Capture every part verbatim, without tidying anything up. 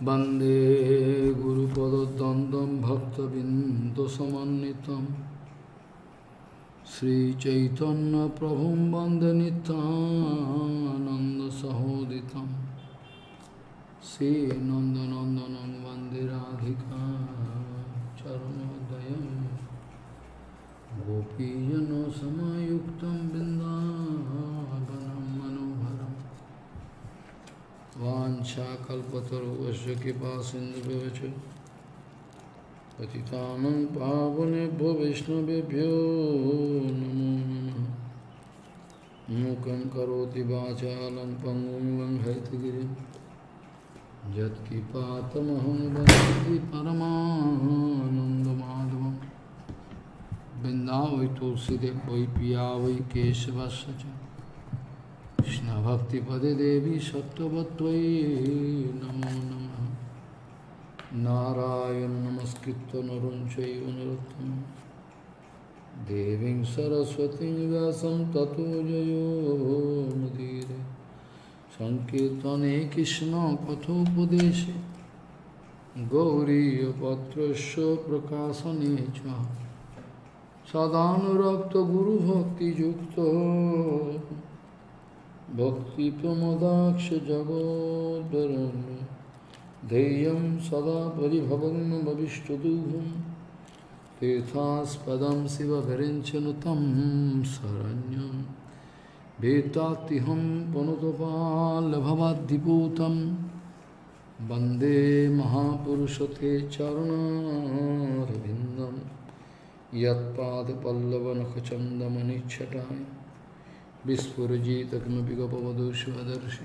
वंदे गुरुपदद्वन्द्वं भक्तबिन्दुसमन्वितं श्रीचैतन्यप्रभुं वन्दे नित्यानन्दसहोदितं श्रीनन्दनन्दनं वन्दे राधिका चरणोदयं गोपीजनसमायुक्तं बिन्दावनं मनोहरम् वाञ्छाकल्पतरुश्च कृपासिन्धुभ्यश्च पतितानां पावनेभ्यो वैष्णवेभ्यो नमो नमः। मूकं करोति वाचालं पङ्गुं लङ्घयितगिरिं यत्किपातमहं वन्दे परमानन्दमाधवं। वृन्दावै तुलसीदेव वै पिया वै केशवस्य च कृष्ण भक्ति पदे देवी सत्यवत्त्वयि नमो नमः। नारायण नमस्कृत्य नरं चैव नरोत्तमं देवीं सरस्वतीं व्यासं ततो जयो मुदीरये। संकीर्तने कृष्ण कथोपदेशे गौरीयपत्रस्य प्रकाशने च सदानुरक्त गुरुभक्तियुक्तो भक्तिप्रमोदाक्ष जगोद्वरुण्य ध्येयं सदा परिभवग्नभविष्टदुःखं तीर्थास्पदं शिवविरञ्चनुतं शरण्यं वेत्तात्तिहं पुनतपाल्भवाद्दिपूतं वन्दे महापुरुषते चरणारविन्दं यत्पादपल्लवनखचन्दमनिच्छटाय विस्फुरजित किमपि गपवधू स्वदर्शि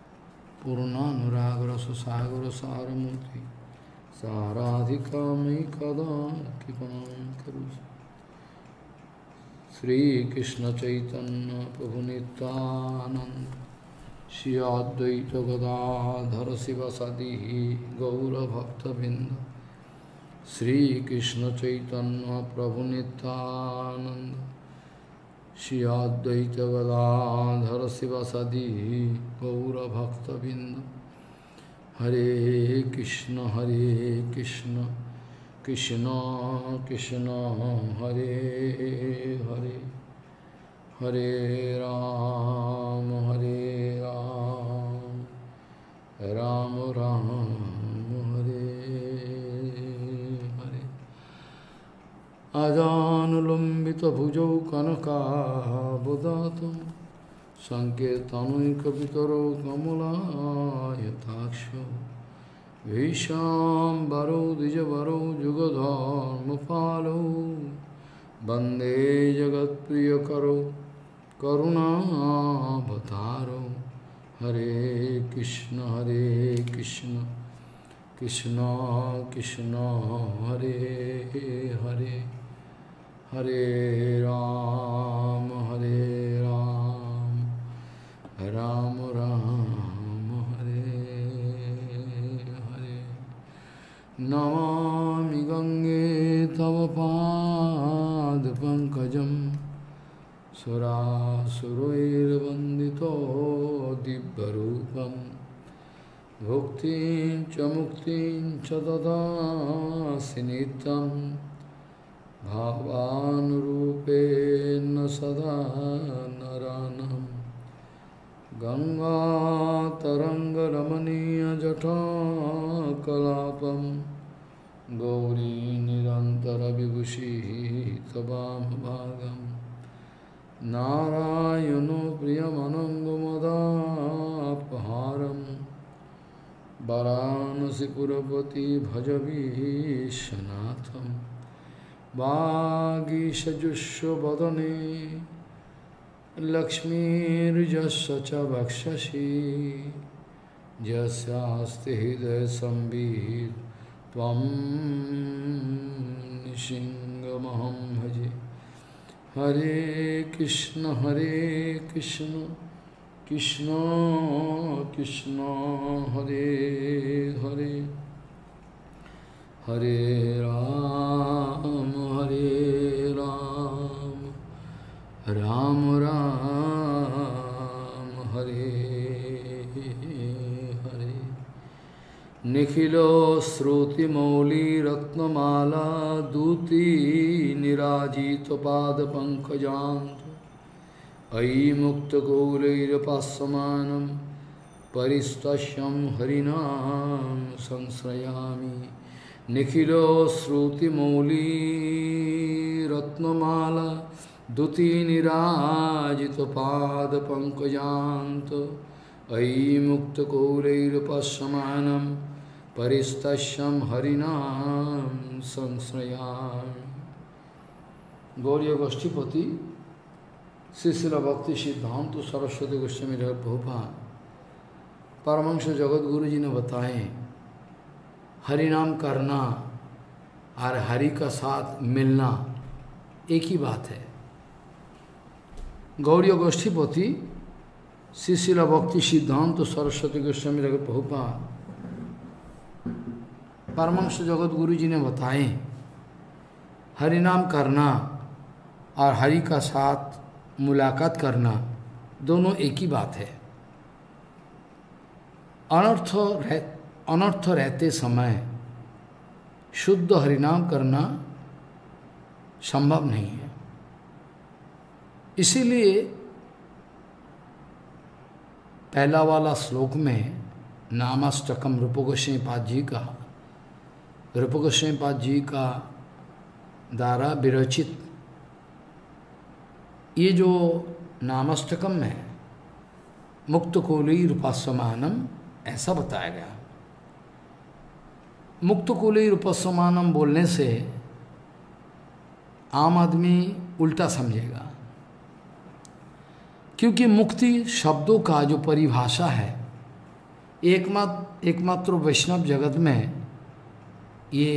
पूर्णानुरागरससागरसारमूर्ति साराधिका मयि कदा कृपां करोतु। श्रीकृष्ण चैतन्य प्रभु नित्यानंद श्री अद्वैत गदाधर शिवसदि गौरभक्तबिंद। श्रीकृष्ण चैतन्य प्रभु नित्यानंद श्री अद्वैत गदाधर शिवसदि गौरभक्तबिंद। हरे कृष्ण हरे कृष्ण कृष्ण कृष्ण हरे हरे हरे राम हरे राम राम राम हरे हरे। अजानुलंबित भुजौ कनकाबुदातं संकीर्तनैकपितरो कमलायताक्षो विशाम्बरो द्विजवरो जुगधर्मपालो वन्दे जगत्प्रियकरो करुणावतारो। हरे कृष्ण हरे कृष्ण कृष्ण कृष्ण हरे हरे हरे राम हरे राम राम राम हरे हरे। नमामि गंगे तव पादपङ्कजं सुरासुरैर्वन्दितो दिव्यरूपं भुक्तिं च मुक्तिं च ददासि नित्यं भावानुरूपेण सदा नरानं। गंगातरङ्गरमणीयजटाकलापं गौरी निरन्तरविभूषिः तवामभागं। नारायणो प्रियमनङ्गमदापहारं वाराणसीपुरपति भजवीशनाथं। वागीशजुष्वदने लक्ष्मीर्यस्य च वक्षसि यस्यास्ति हृदयसंवित् त्वं नृसिंहमहं भजे। हरे कृष्ण हरे कृष्ण कृष्ण कृष्ण हरे हरे हरे राम हरे राम राम राम हरे निखिलो श्रुतिमौली रत्नमाला दूती निराजित पाद पंकजांत अयि मुक्तगौरैरपास्यमानं परिस्तस्यं हरिनाम संश्रयामि निखिलो श्रुतिमौली रत्नमाला दूती निराजित पाद पंकजांत अयि मुक्तगौरैरपास्यमानं परिस्तस्यं हरिनाम संश्रयामि। गौरीय गोष्ठीपति श्री श्रील भक्ति सिद्धांत सरस्वती गोस्वामी प्रभुपाद परमहंस जगत गुरु जी ने बताए, हरिनाम करना और हरि का साथ मिलना एक ही बात है। गौरीय गोष्ठीपति श्री श्रील भक्ति सिद्धांत सरस्वती गोस्वामी प्रभुपाद परमहंस जगत गुरु जी ने बताए, हरिनाम करना और हरि का साथ मुलाकात करना दोनों एक ही बात है। अनर्थ रह अनर्थ रहते समय शुद्ध हरिनाम करना संभव नहीं है। इसीलिए पहला वाला श्लोक में नामाष्टकम रूप गोस्वामी पाद जी का रूप गोस्वामी पाद जी का द्वारा विरचित ये जो नामाष्टकम है मुक्त कोली रूपास्यमानम ऐसा बताया गया। मुक्त कोली रूपास्यमानम बोलने से आम आदमी उल्टा समझेगा, क्योंकि मुक्ति शब्दों का जो परिभाषा है एकमात्र एकमात्र वैष्णव जगत में ये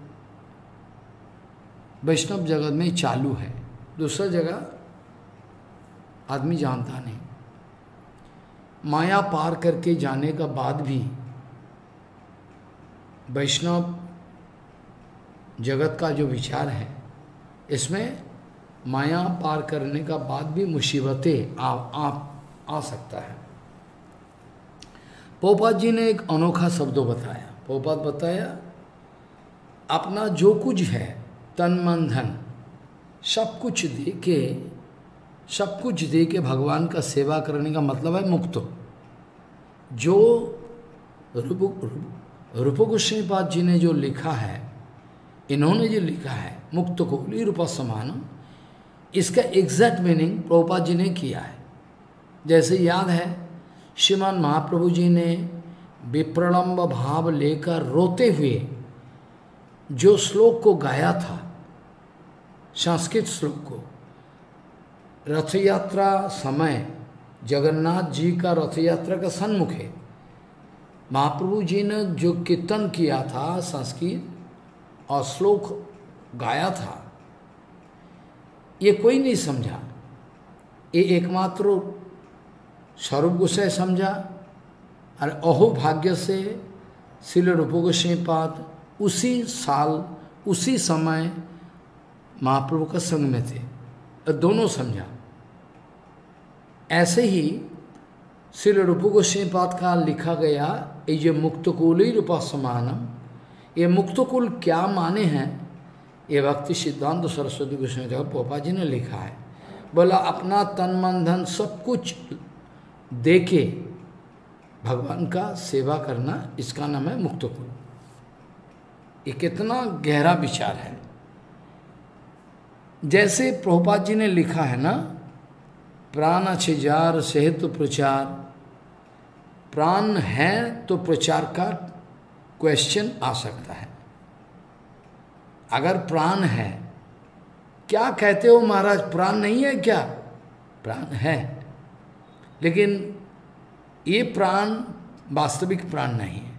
वैष्णव जगत में चालू है, दूसरा जगह आदमी जानता नहीं। माया पार करके जाने का बाद भी वैष्णव जगत का जो विचार है इसमें माया पार करने का बाद भी मुसीबतें आ, आ, आ सकता है। पोपात जी ने एक अनोखा शब्द बताया। पोपात बताया अपना जो कुछ है तन मन धन सब कुछ दे के सब कुछ दे के भगवान का सेवा करने का मतलब है मुक्त। जो रूप रूप गोस्वामी पाद जी ने जो लिखा है, इन्होंने जो लिखा है मुक्त कोली रूपास्यमानम, इसका एग्जैक्ट मीनिंग प्रभुपाद जी ने किया है। जैसे याद है श्रीमान महाप्रभु जी ने विप्रलंब भाव लेकर रोते हुए जो श्लोक को गाया था, संस्कृत श्लोक को, रथ यात्रा समय जगन्नाथ जी का रथ यात्रा का सन्मुख है, महाप्रभु जी ने जो कीर्तन किया था संस्कृत और श्लोक गाया था, ये कोई नहीं समझा। ये एकमात्र स्वरूप गोसाई समझा। और अहो भाग्य से श्रील रूप गोस्वामी पाद उसी साल उसी समय महाप्रभु का संग में थे, दोनों समझा। ऐसे ही श्रील रूप गोस्वामी पाद का लिखा गया ये जो मुक्तकुल रूपास्यमानम, ये मुक्तकुल क्या माने हैं, ये भक्ति सिद्धांत सरस्वती गोस्वामी पोपा जी ने लिखा है। बोला अपना तन मन धन सब कुछ दे के भगवान का सेवा करना, इसका नाम है मुक्तकुल। ये कितना गहरा विचार है। जैसे प्रभुपाद जी ने लिखा है ना, प्राण अच्छे जार सेहत प्रचार, प्राण है तो प्रचार का क्वेश्चन आ सकता है। अगर प्राण है, क्या कहते हो महाराज प्राण नहीं है क्या? प्राण है, लेकिन ये प्राण वास्तविक प्राण नहीं है।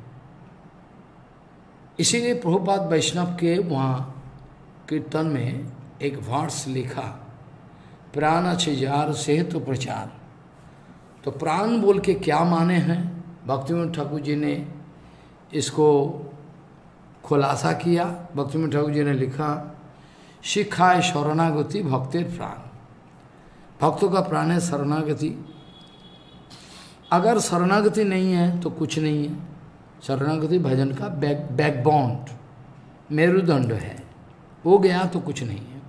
इसीलिए प्रभुपाद वैष्णव के वहाँ कीर्तन में एक वर्स लिखा, प्राण अच्छे जार सेहत प्रचार। तो प्राण बोल के क्या माने हैं, भक्तिविनोद ठाकुर जी ने इसको खुलासा किया। भक्तिविनोद ठाकुर जी ने लिखा, शिखाए शरणागति भक्तिर प्राण। भक्तों का प्राण है शरणागति। अगर शरणागति नहीं है तो कुछ नहीं है। शरणागति भजन का बैक बैकबोन, मेरुदंड है। वो गया तो कुछ नहीं है।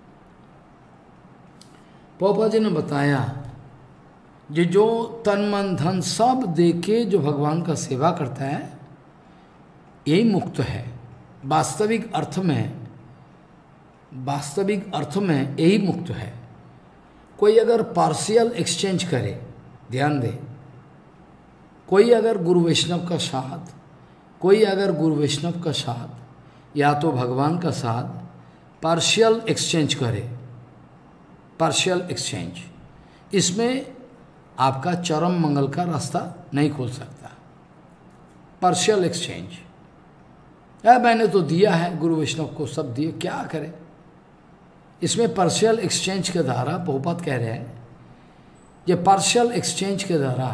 प्रभुपाद जी ने बताया कि जो तन मन धन सब दे के जो भगवान का सेवा करता है यही मुक्त है। वास्तविक अर्थ में वास्तविक अर्थ में यही मुक्त है। कोई अगर पार्शियल एक्सचेंज करे, ध्यान दे, कोई अगर गुरु वैष्णव का साथ, कोई अगर गुरु वैष्णव का साथ या तो भगवान का साथ पार्शियल एक्सचेंज करे, पार्शियल एक्सचेंज, इसमें आपका चरम मंगल का रास्ता नहीं खोल सकता। पार्शियल एक्सचेंज, या मैंने तो दिया है गुरु वैष्णव को, सब दिए, क्या करे। इसमें पार्शियल एक्सचेंज के द्वारा प्रभुपाद कह रहे हैं, ये पार्शियल एक्सचेंज के द्वारा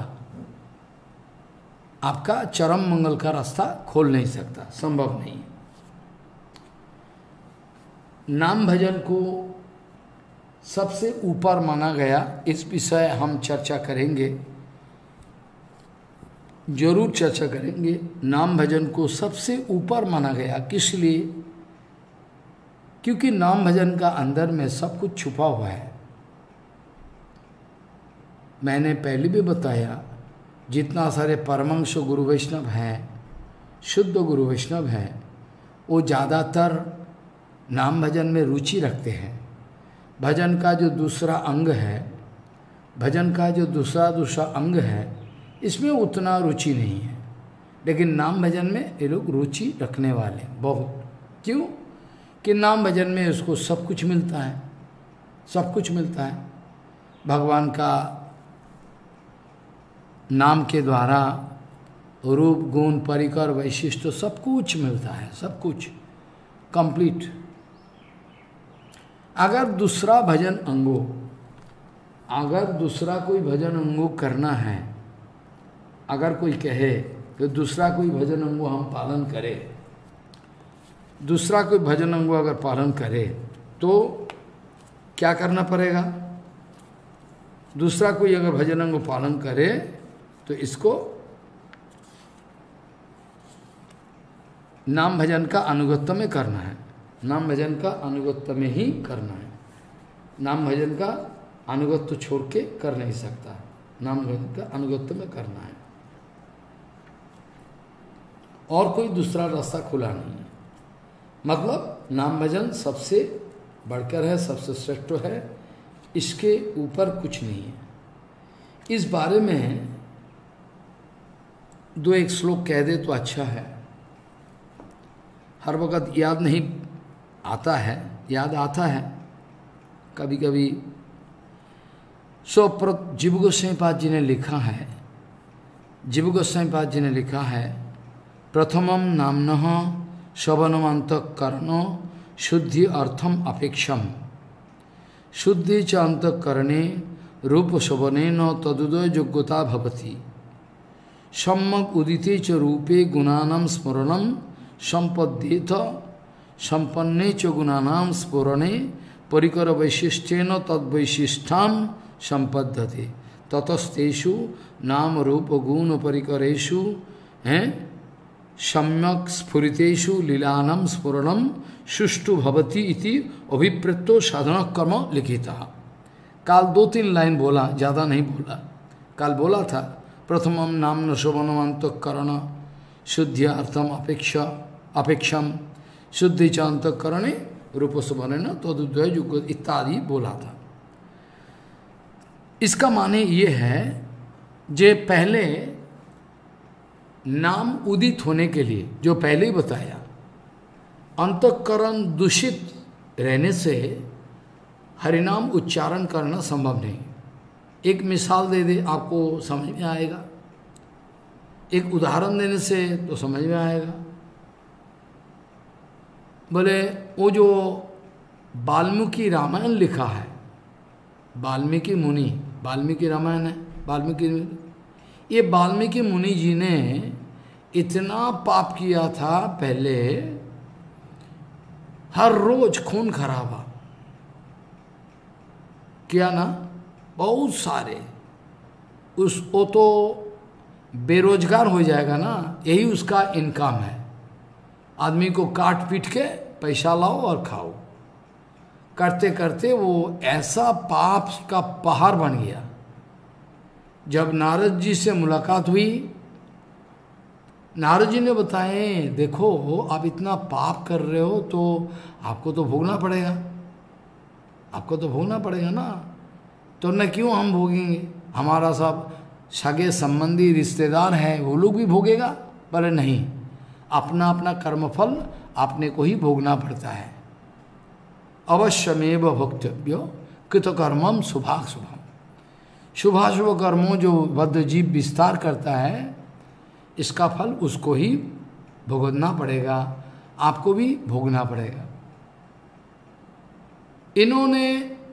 आपका चरम मंगल का रास्ता खोल नहीं सकता, संभव नहीं। नाम भजन को सबसे ऊपर माना गया, इस विषय हम चर्चा करेंगे, जरूर चर्चा करेंगे। नाम भजन को सबसे ऊपर माना गया, किस लिए? क्योंकि नाम भजन का अंदर में सब कुछ छुपा हुआ है। मैंने पहले भी बताया, जितना सारे परमंश गुरु वैष्णव हैं, शुद्ध गुरु वैष्णव हैं, वो ज़्यादातर नाम भजन में रुचि रखते हैं। भजन का जो दूसरा अंग है, भजन का जो दूसरा दूसरा अंग है, इसमें उतना रुचि नहीं है। लेकिन नाम भजन में ये लोग रुचि रखने वाले बहुत। क्यों? कि नाम भजन में उसको सब कुछ मिलता है, सब कुछ मिलता है। भगवान का नाम के द्वारा रूप गुण परिकर वैशिष्ट सब कुछ मिलता है, सब कुछ कंप्लीट। अगर दूसरा भजन अंगो अगर दूसरा कोई भजन अंगो करना है, अगर कोई कहे कि दूसरा कोई भजन अंगो हम पालन करें, दूसरा कोई भजन अंगो अगर पालन करे तो क्या करना पड़ेगा? दूसरा कोई अगर भजन अंगो पालन करे तो इसको नाम भजन का अनुगत्य में करना है, नाम भजन का अनुगत्य में ही करना है। नाम भजन का अनुगत्य छोड़ के कर नहीं सकता, नाम भजन का अनुगत्य में करना है, और कोई दूसरा रास्ता खुला नहीं है। मतलब नाम भजन सबसे बढ़कर है, सबसे श्रेष्ठ है, इसके ऊपर कुछ नहीं है। इस बारे में दो एक श्लोक कह दे तो अच्छा है। हर वक्त याद नहीं आता है, याद आता है कभी कभी। सो जीव गोस्वामी पाद जी ने लिखा है, जीव गोस्वामी पाद जी ने लिखा है, प्रथमम नामनः शवनमंतकरणो शुद्धि अर्थम अपेक्षम शुद्धि च अंतकरणे रूप शवने न तदुदय योग्यता भवति सम्यक उदिते च रूपे गुणानां स्मरणं संपद्येत संपन्ने च गुणानां स्फुरणे परिकर वैशिष्ट्येन तद्वैशिष्टां संपद्यते ततस्तेषु नाम रूप गुण परिकरेषु हैं सम्यक स्फुरितेषु लीलानां स्फुरणं सुष्ठु भवति इति अभिप्रेतो साधन कर्म लिखिता। काल दो तीन लाइन बोला, ज़्यादा नहीं बोला। काल बोला था प्रथमम नाम शोभनमंतकरण शुद्धि अर्थम अपेक्षा अपेक्षम शुद्धि च अंतकरणे रूप शोभन तदुद्वय युग इत्यादि बोला था। इसका माने ये है, जे पहले नाम उदित होने के लिए जो पहले ही बताया, अंतःकरण दूषित रहने से हरिनाम उच्चारण करना संभव नहीं। एक मिसाल दे दे आपको समझ में आएगा, एक उदाहरण देने से तो समझ में आएगा। बोले वो जो वाल्मीकि रामायण लिखा है, वाल्मीकि मुनि, वाल्मीकि रामायण है, वाल्मीकि, ये वाल्मीकि मुनि जी ने इतना पाप किया था पहले, हर रोज खून खराबा किया ना, बहुत सारे। उस वो तो बेरोजगार हो जाएगा ना, यही उसका इनकम है। आदमी को काट पीट के पैसा लाओ और खाओ, करते करते वो ऐसा पाप का पहाड़ बन गया। जब नारद जी से मुलाकात हुई, नारद जी ने बताए, देखो आप इतना पाप कर रहे हो तो आपको तो भोगना पड़ेगा, आपको तो भोगना पड़ेगा ना। तो न क्यों हम भोगेंगे, हमारा सब सगे संबंधी रिश्तेदार है वो लोग भी भोगेगा। पर नहीं, अपना अपना कर्मफल अपने को ही भोगना पड़ता है। अवश्यमेव भोक्तव्यो कृतकर्मम शुभाशुभम। शुभाशुभ कर्मों जो बद्ध जीव विस्तार करता है, इसका फल उसको ही भुगतना पड़ेगा, आपको भी भोगना पड़ेगा। इन्होंने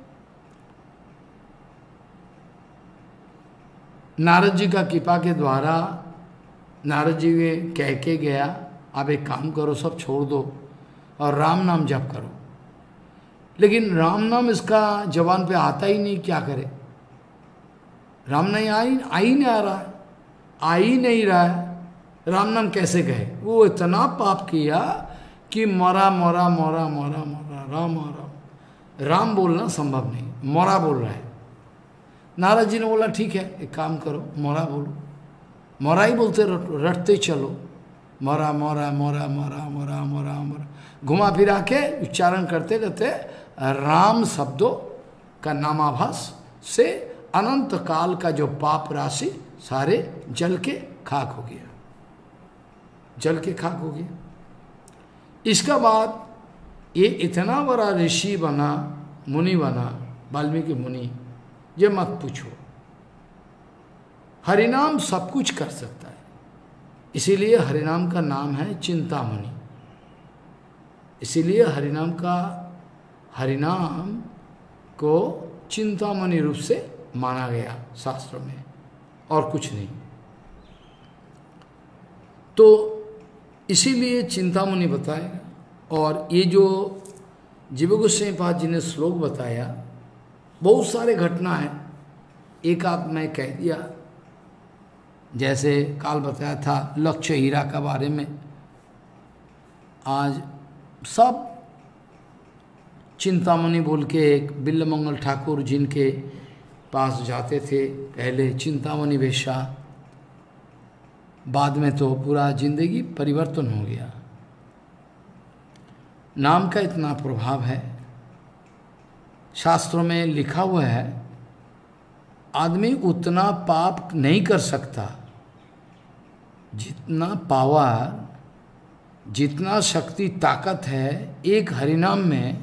नारद जी का कृपा के द्वारा, नारद जी ने कह के गया, आप एक काम करो, सब छोड़ दो और राम नाम जप करो। लेकिन राम नाम इसका जबान पे आता ही नहीं, क्या करे। राम नहीं आ ही आ ही नहीं आ रहा है, आ ही नहीं रहा है, राम नाम कैसे कहे। वो इतना पाप किया कि मरा मरा मरा मरा मरा राम राम राम बोलना संभव नहीं, मोरा बोल रहा है। नारद जी ने बोला ठीक है, एक काम करो, मोरा बोलो। मोरा ही बोलते रटते चलो, मोरा मोरा मोरा मोरा मोरा मोरा मोरा, घुमा फिरा के उच्चारण करते करते राम शब्दों का नामाभास से अनंत काल का जो पाप राशि सारे जल के खाक हो गया, जल के खाक हो गया। इसका बाद ये इतना बड़ा ऋषि बना, मुनि बना, वाल्मीकि मुनि, ये मत पूछो। हरिनाम सब कुछ कर सकता है, इसीलिए हरिनाम का नाम है चिंतामणि। इसीलिए हरिनाम का, हरिनाम को चिंतामणि रूप से माना गया शास्त्र में, और कुछ नहीं। तो इसीलिए चिंतामणि बताएगा। और ये जो जीव गोस्वामी पाद जी ने श्लोक बताया, बहुत सारे घटना है, एक आध मैं कह दिया। जैसे काल बताया था लक्ष्य हीरा के बारे में, आज सब चिंतामणि बोल के एक बिल्लमंगल ठाकुर जिनके पास जाते थे पहले, चिंतामणि वेश्या, बाद में तो पूरा जिंदगी परिवर्तन हो गया। नाम का इतना प्रभाव है, शास्त्रों में लिखा हुआ है, आदमी उतना पाप नहीं कर सकता जितना पावर, जितना शक्ति ताकत है एक हरिनाम में,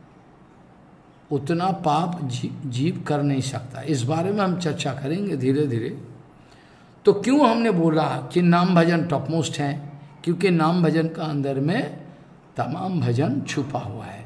उतना पाप जी, जीव कर नहीं सकता। इस बारे में हम चर्चा करेंगे धीरे धीरे। तो क्यों हमने बोला कि नाम भजन टॉपमोस्ट है, क्योंकि नाम भजन का अंदर में तमाम भजन छुपा हुआ है।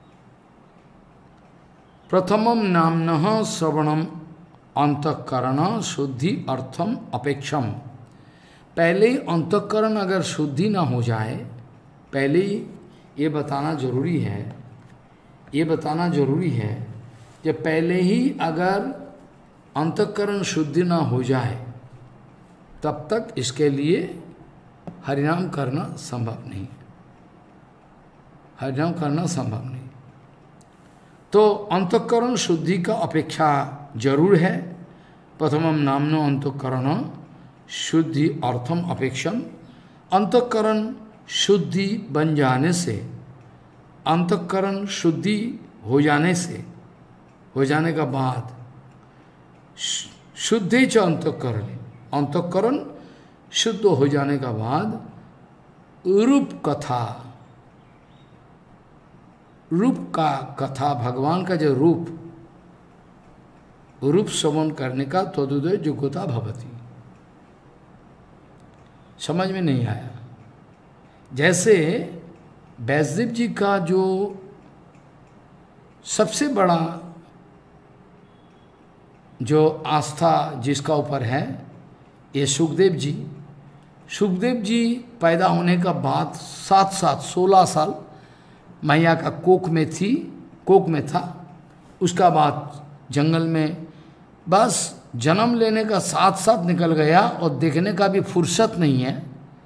प्रथमम नामनः श्रवणम अंतःकरण शुद्धि अर्थम अपेक्षम। पहले ही अंतःकरण अगर शुद्धि ना हो जाए, पहले ही ये बताना जरूरी है, ये बताना जरूरी है कि पहले ही अगर अंतःकरण शुद्धि ना हो जाए, तब तक इसके लिए हरिनाम करना संभव नहीं, हरिनाम करना संभव नहीं। तो अंतःकरण शुद्धि का अपेक्षा जरूर है। प्रथमम नामनो अंतःकरण शुद्धि अर्थम अपेक्षम। अंतःकरण शुद्धि बन जाने से, अंतःकरण शुद्धि हो जाने से, हो जाने का बाद शुद्धि च अंतःकरण, अंतःकरण शुद्ध हो जाने का बाद रूप कथा, रूप का कथा, भगवान का जो रूप, रूप श्रवण करने का तदुदय योग्यता भवति। समझ में नहीं आया। जैसे वैष्णव जी का जो सबसे बड़ा जो आस्था जिसका ऊपर है, ये सुखदेव जी। सुखदेव जी पैदा होने का बाद सात सात सोलह साल मैया का कोख में थी, कोख में था। उसका बाद जंगल में बस जन्म लेने का साथ साथ निकल गया और देखने का भी फुर्सत नहीं है,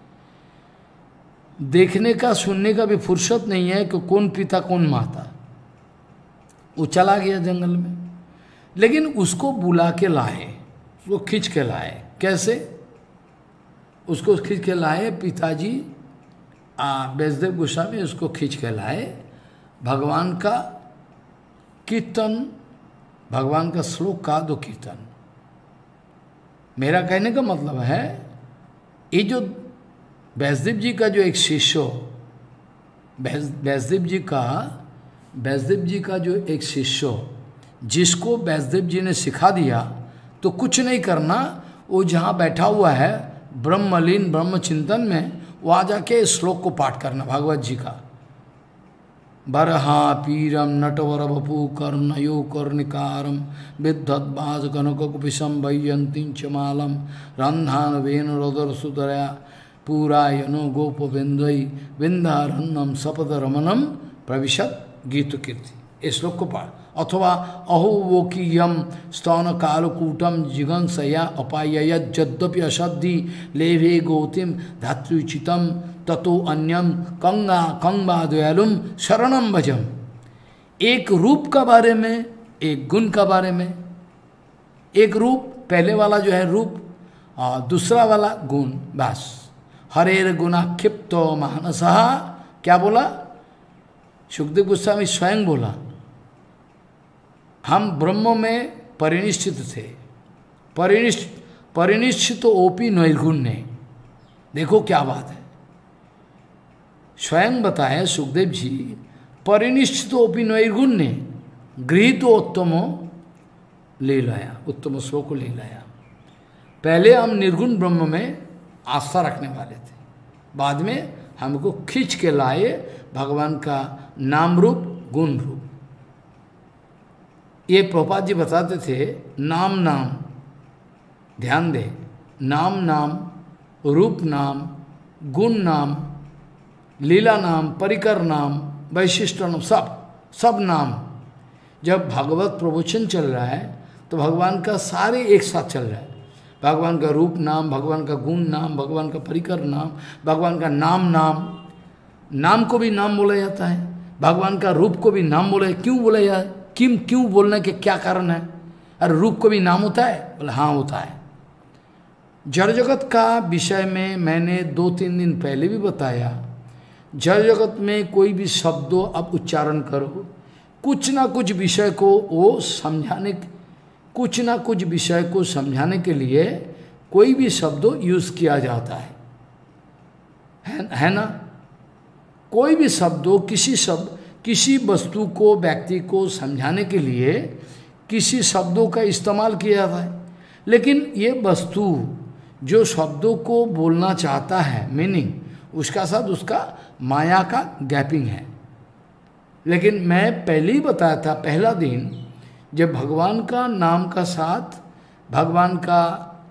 देखने का सुनने का भी फुर्सत नहीं है कि कौन पिता कौन माता। वो चला गया जंगल में, लेकिन उसको बुला के लाए, उसको खींच के लाए। कैसे उसको खींच के लाए? पिताजी व्यासदेव गोस्वामी उसको खींच के लाए। भगवान का कीर्तन, भगवान का श्लोक का दो कीर्तन। मेरा कहने का मतलब है, ये जो व्यासदेव जी का जो एक शिष्य, व्यासदेव जी का व्यासदेव जी का जो एक शिष्य, जिसको व्यासदेव जी ने सिखा दिया, तो कुछ नहीं करना, वो जहाँ बैठा हुआ है ब्रह्मलीन ब्रह्म चिंतन में, वो आ जाके श्लोक को पाठ करना भागवत जी का। बरहा पीरम नटवर बपू कर्णयो कर्णिकारम विद्धद्वाज कनक कुपिशम वैयंती चमालम रंधान वेन रदर सुतरया पूरायनो गोप बिंदई बिंदारण्यम सपद रमनम प्रविशत गीत कीर्ति। इस श्लोक को पाठ। अथवा अहो वो की यम स्तन कालकूटम जिगंसया अपाययत यद्यपि अशद्धि लेभे गौतिम धात्रुचितम ततो अन्यम कंगा कंगा दयालुम शरणम भजम। एक रूप का बारे में, एक गुण का बारे में। एक रूप, पहले वाला जो है रूप, और दूसरा वाला गुण, बस। हरेर गुणाक्षिप्तो मानसहा, क्या बोला? सुखदेव गोस्वामी स्वयं बोला, हम ब्रह्म में परिनिष्ठित थे। परिनिष्ठ परिनिष्ठित ओपी नैर्गुण्य। देखो क्या बात है, स्वयं बताए सुखदेव जी, परिनिष्ठित ओपी नैर्गुण्य गृहीत उत्तमो ले लाया, उत्तम श्लोक को ले लाया। पहले हम निर्गुण ब्रह्म में आस्था रखने वाले थे, बाद में हमको खींच के लाए भगवान का नाम रूप गुण रूप। ये प्रभुपाद जी बताते थे, नाम नाम, ध्यान दे, नाम नाम, रूप नाम, गुण नाम, लीला नाम, परिकर नाम, वैशिष्ट नाम, सब सब नाम। जब भागवत प्रवचन चल रहा है तो भगवान का सारे एक साथ चल रहा है। भगवान का रूप नाम, भगवान का गुण नाम, भगवान का परिकर नाम, भगवान का नाम नाम। नाम को भी नाम बोला जाता है, भगवान का रूप को भी नाम बोला। क्यों बोला जाए? किम क्यों बोलने के क्या कारण है? अरे रूप को भी नाम होता है? बोले हाँ होता है। जड़ जगत का विषय में मैंने दो तीन दिन पहले भी बताया, जड़ जगत में कोई भी शब्दों अब उच्चारण करो, कुछ ना कुछ विषय को वो समझाने, कुछ ना कुछ विषय को समझाने के लिए कोई भी शब्दों यूज किया जाता है, है, है ना? कोई भी शब्दों, किसी शब्द, किसी वस्तु को, व्यक्ति को समझाने के लिए किसी शब्दों का इस्तेमाल किया जाता है। लेकिन ये वस्तु जो शब्दों को बोलना चाहता है, मीनिंग, उसका साथ उसका माया का गैपिंग है। लेकिन मैं पहले ही बताया था, पहला दिन, जब भगवान का नाम का साथ, भगवान का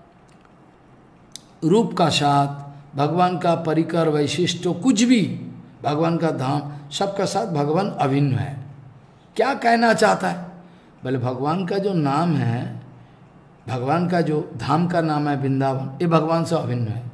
रूप का साथ, भगवान का परिकर वैशिष्ट, कुछ भी, भगवान का धाम, सबका साथ भगवान अभिन्न है। क्या कहना चाहता है? बोले भगवान का जो नाम है, भगवान का जो धाम का नाम है वृंदावन, ये भगवान से अभिन्न है।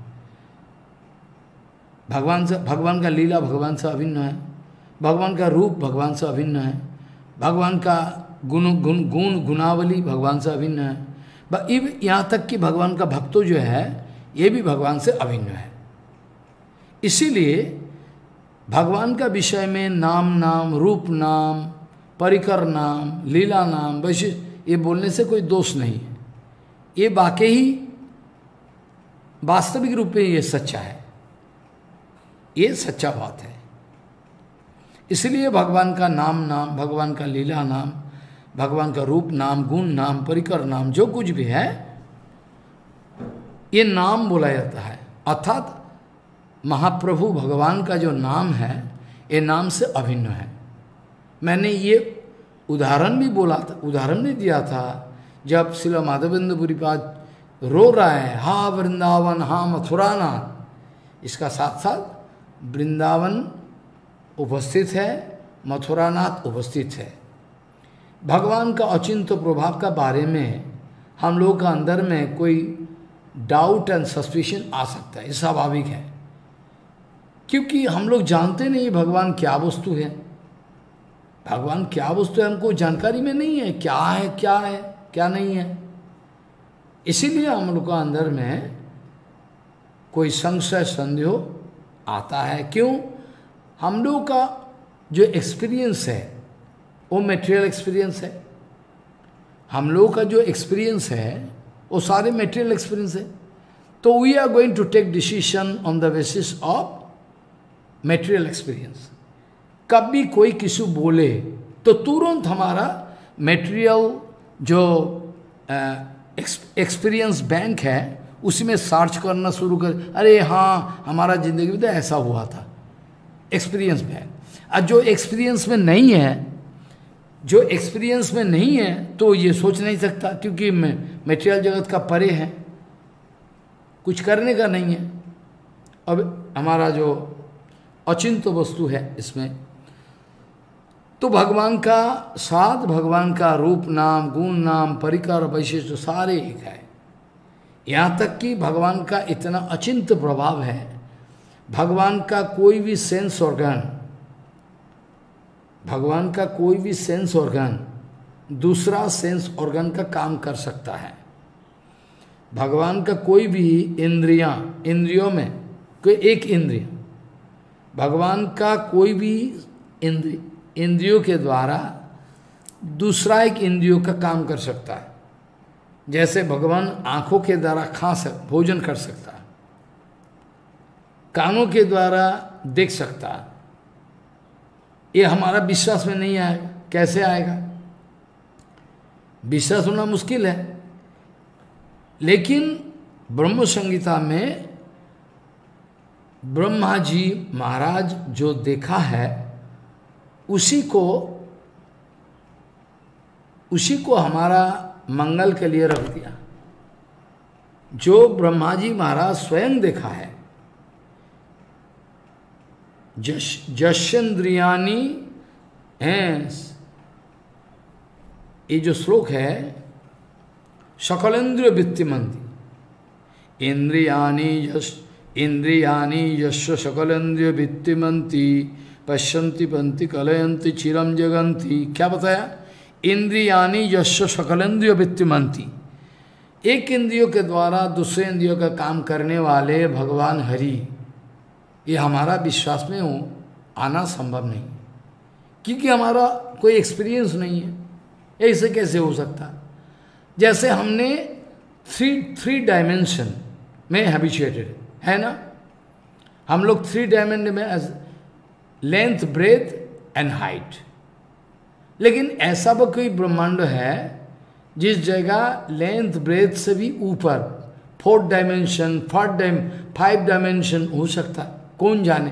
भगवान से, भगवान का लीला भगवान से अभिन्न है, भगवान का रूप भगवान से अभिन्न है, भगवान का गुण गुण गुण गुणावली भगवान से अभिन्न है। यहाँ तक कि भगवान का भक्तों जो है, ये भी भगवान से अभिन्न है। इसीलिए भगवान का विषय में नाम नाम, रूप नाम, परिकर नाम, लीला नाम, वैसे ये बोलने से कोई दोष नहीं है। ये वाकई ही वास्तविक रूप में ये सच्चा है, ये सच्चा बात है। इसलिए भगवान का नाम नाम, भगवान का लीला नाम, भगवान का रूप नाम, गुण नाम, परिकर नाम, जो कुछ भी है, ये नाम बोला जाता है। अर्थात महाप्रभु भगवान का जो नाम है, ये नाम से अभिन्न है। मैंने ये उदाहरण भी बोला था, उदाहरण भी दिया था, जब श्रील माधवेंद्र पुरीपाद रो रहा है, हा वृंदावन, हा मथुरानाथ, इसका साथ साथ वृंदावन उपस्थित है, मथुरानाथ उपस्थित है। भगवान का अचिंत्य प्रभाव का बारे में हम लोगों का अंदर में कोई डाउट एंड सस्पिशन आ सकता है, ये स्वाभाविक है, क्योंकि हम लोग जानते नहीं भगवान क्या वस्तु है। भगवान क्या वस्तु है हमको जानकारी में नहीं है, क्या है क्या है क्या नहीं है। इसीलिए हम लोग का अंदर में कोई संशय संदेह आता है। क्यों? हम लोग का जो एक्सपीरियंस है वो मटेरियल एक्सपीरियंस है। हम लोग का जो एक्सपीरियंस है वो सारे मटेरियल एक्सपीरियंस है। तो we are going to take decision on the basis of material experience. कभी कोई किसी बोले तो तुरंत हमारा मटेरियल जो एक्सपीरियंस बैंक है उसी में सर्च करना शुरू कर, अरे हाँ हमारा जिंदगी में तो ऐसा हुआ था, एक्सपीरियंस बैंक। और जो एक्सपीरियंस में नहीं है, जो एक्सपीरियंस में नहीं है तो ये सोच नहीं सकता, क्योंकि मटेरियल जगत का परे है, कुछ करने का नहीं है। अब हमारा जो अचिंत्य वस्तु है इसमें, तो भगवान का साथ, भगवान का रूप नाम, गुण नाम, परिकर, वैशिष्ट सारे एक है। यहाँ तक कि भगवान का इतना अचिंत्य प्रभाव है, भगवान का कोई भी सेंस ऑर्गन, भगवान का कोई भी सेंस ऑर्गन दूसरा सेंस ऑर्गन का काम कर सकता है। भगवान का कोई भी इंद्रियां, इंद्रियों में कोई एक इंद्रिय, भगवान का कोई भी इंद्रिय इंद्रियों के द्वारा दूसरा एक इंद्रियों का काम कर सकता है। जैसे भगवान आंखों के द्वारा खा सक भोजन कर सकता है, कानों के द्वारा देख सकता है। ये हमारा विश्वास में नहीं आएगा, कैसे आएगा? विश्वास होना मुश्किल है। लेकिन ब्रह्म संहिता में ब्रह्मा जी महाराज जो देखा है उसी को उसी को हमारा मंगल के लिए रख दिया। जो ब्रह्मा जी महाराज स्वयं देखा है, जश जशेंद्रियानी हैं, ये जो श्लोक है, सकलेंद्रिय वित्तिमंती, इंद्रियानी यश इंद्रियानी यश सकलेंद्रिय वित्तिमंती पश्यन्ति पंति कलयन्ति चिरम जगन्ति। क्या बताया? इंद्रियानी यश सकलेंद्रिय वित्तिमंती, एक इंद्रियों के द्वारा दूसरे इंद्रियों का काम करने वाले भगवान हरि, ये हमारा विश्वास में हो आना संभव नहीं, क्योंकि हमारा कोई एक्सपीरियंस नहीं है। ऐसे कैसे हो सकता? जैसे हमने थ्री थ्री डायमेंशन में हैबिचुएटेड है ना, हम लोग थ्री डायमेंशन में लेंथ, ब्रेथ एंड हाइट। लेकिन ऐसा वो कोई ब्रह्मांड है जिस जगह लेंथ ब्रेथ से भी ऊपर fourth dimension, fourth dime five dimension हो सकता है, कौन जाने?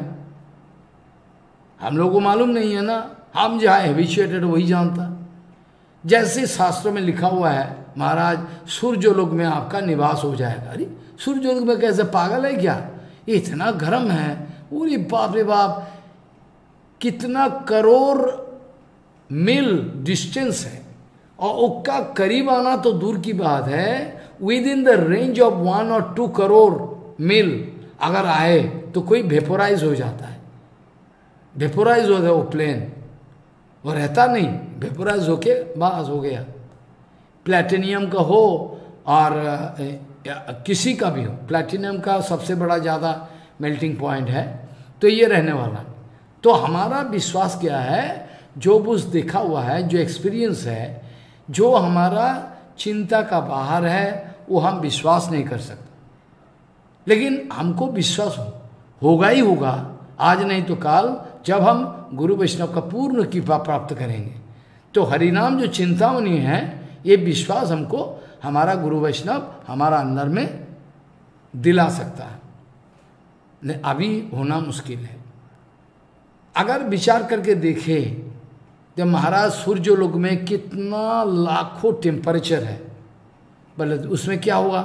हम लोगों को मालूम नहीं है ना, हम जहाँ हैबिचुएटेड वही जानता। जैसे शास्त्रों में लिखा हुआ है, महाराज सूर्यलोक में आपका निवास हो जाएगा। अरे सूर्यलोक में कैसे, पागल है क्या? ये इतना गर्म है, पूरी बाप रे बाप, कितना करोड़ मील डिस्टेंस है, और उसका करीब आना तो दूर की बात है, within the range of one और टू करोड़ मील अगर आए तो कोई वेपोराइज हो जाता है, वेपोराइज हो जाए वो प्लेन, वो रहता नहीं, वेपोराइज होके बस हो गया। प्लैटिनियम का हो और किसी का भी हो, प्लैटिनियम का सबसे बड़ा ज़्यादा मेल्टिंग पॉइंट है, तो ये रहने वाला। तो हमारा विश्वास क्या है? जो बुझ देखा हुआ है, जो एक्सपीरियंस है, जो हमारा चिंता का बाहर है, वो हम विश्वास नहीं कर सकते। लेकिन हमको विश्वास हो, होगा ही होगा, आज नहीं तो काल, जब हम गुरु वैष्णव का पूर्ण कृपा प्राप्त करेंगे। तो हरिनाम जो चिंतामणि है, ये विश्वास हमको हमारा गुरु वैष्णव हमारा अंदर में दिला सकता है। नहीं, अभी होना मुश्किल है। अगर विचार करके देखें तो महाराज सूर्यलोक में कितना लाखों टेम्परेचर है, बोले उसमें क्या होगा?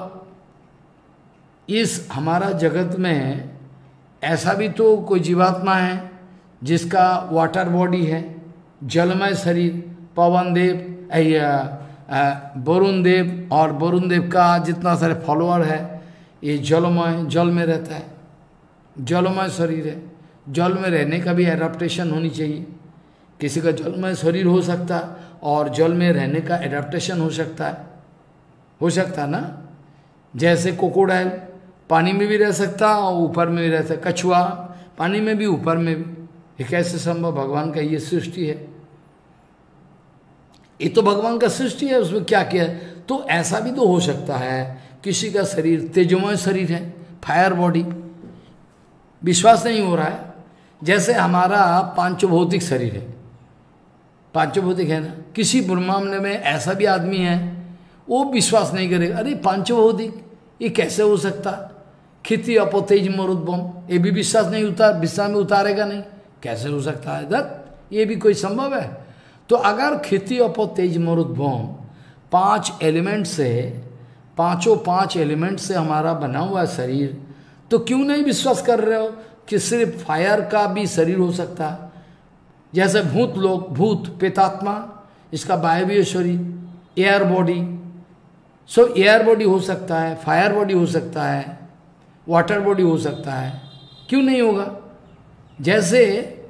इस हमारा जगत में ऐसा भी तो कोई जीवात्मा है जिसका वाटर बॉडी है, जलमय शरीर, पवन देव, वरुण देव, और वरुण देव का जितना सारे फॉलोअर है ये जलमय, जल में रहता है, जलमय शरीर है। जल में रहने का भी एडाप्टेशन होनी चाहिए। किसी का जलमय शरीर हो सकता है और जल में रहने का एडाप्टेशन हो सकता है, हो सकता है ना। जैसे कोकोडाइल पानी में भी रह सकता और ऊपर में भी रह सकता, कछुआ पानी में भी ऊपर में भी। ये कैसे संभव? भगवान का ये सृष्टि है, ये तो भगवान का सृष्टि है, उसमें क्या किया है। तो ऐसा भी तो हो सकता है किसी का शरीर तेजोमय शरीर है, फायर बॉडी, विश्वास नहीं हो रहा है। जैसे हमारा पांचों भौतिक शरीर है, पांचों भौतिक है ना, किसी ब्रह्मांड में ऐसा भी आदमी है वो विश्वास नहीं करेगा, अरे पांचों भौतिक ये कैसे हो सकता। खिति अपो तेज मरुद्भम, ये भी विश्वास नहीं उतार, विश्वास में उतारेगा नहीं, कैसे हो सकता है दत्त, ये भी कोई संभव है। तो अगर खिति अपो तेज मरुद्भम पांच एलिमेंट से, पांचों पांच एलिमेंट से हमारा बना हुआ शरीर, तो क्यों नहीं विश्वास कर रहे हो कि सिर्फ फायर का भी शरीर हो सकता है। जैसे भूत लोग, भूत प्रेतात्मा, इसका वायवीय शरीर, air body, so air body हो सकता है, फायर बॉडी हो सकता है, वाटर बॉडी हो सकता है, क्यों नहीं होगा। जैसे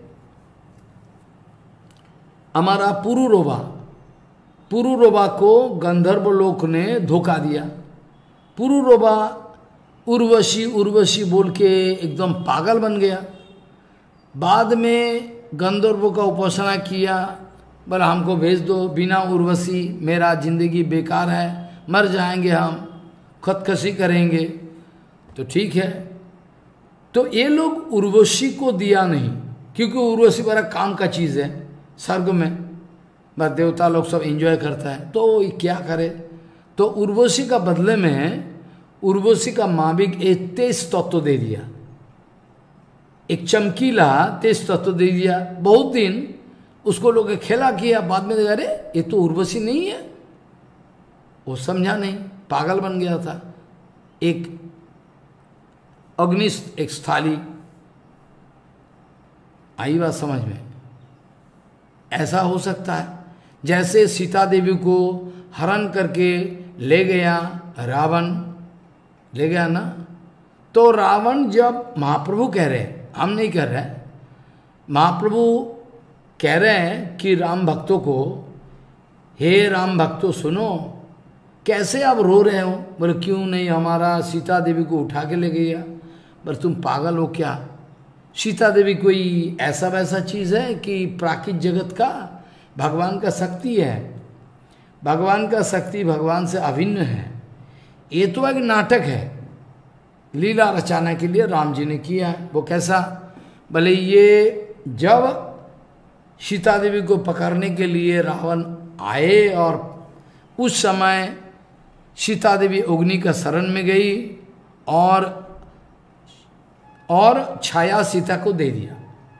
हमारा पुरुरोबा, पुरुरोबा को गंधर्व लोक ने धोखा दिया। पुरुरोबा उर्वशी उर्वशी बोल के एकदम पागल बन गया। बाद में गंधर्वों का उपासना किया, बोला हमको भेज दो, बिना उर्वशी मेरा जिंदगी बेकार है, मर जाएंगे हम, खुदकशी करेंगे। तो ठीक है, तो ये लोग उर्वशी को दिया नहीं, क्योंकि उर्वशी बड़ा काम का चीज़ है, स्वर्ग में बस देवता लोग सब एंजॉय करता है, तो ये क्या करे। तो उर्वशी का बदले में उर्वशी का माविक एक तेज तत्व दे दिया, एक चमकीला तेज तत्व दे दिया। बहुत दिन उसको लोग खेला किया, बाद में देखा अरे ये तो उर्वशी नहीं है, वो समझा नहीं, पागल बन गया था। एक अग्नि, एक स्थाली, आई बात समझ में, ऐसा हो सकता है। जैसे सीता देवी को हरण करके ले गया रावण, ले गया ना, तो रावण जब महाप्रभु कह रहे, हम नहीं कह रहे, महाप्रभु कह रहे हैं कि राम भक्तों को, हे राम भक्तों सुनो, कैसे आप रो रहे हो। बोले क्यों नहीं, हमारा सीता देवी को उठा के ले गया। बोले तुम पागल हो क्या, सीता देवी कोई ऐसा वैसा चीज़ है कि प्राकृतिक जगत का भगवान का शक्ति है, भगवान का शक्ति भगवान से अभिन्न है। ये तो एक नाटक है, लीला रचाने के लिए राम जी ने किया है। वो कैसा, भले ये जब सीता देवी को पकड़ने के लिए रावण आए और उस समय सीता देवी अग्नि का शरण में गई और और छाया सीता को दे दिया,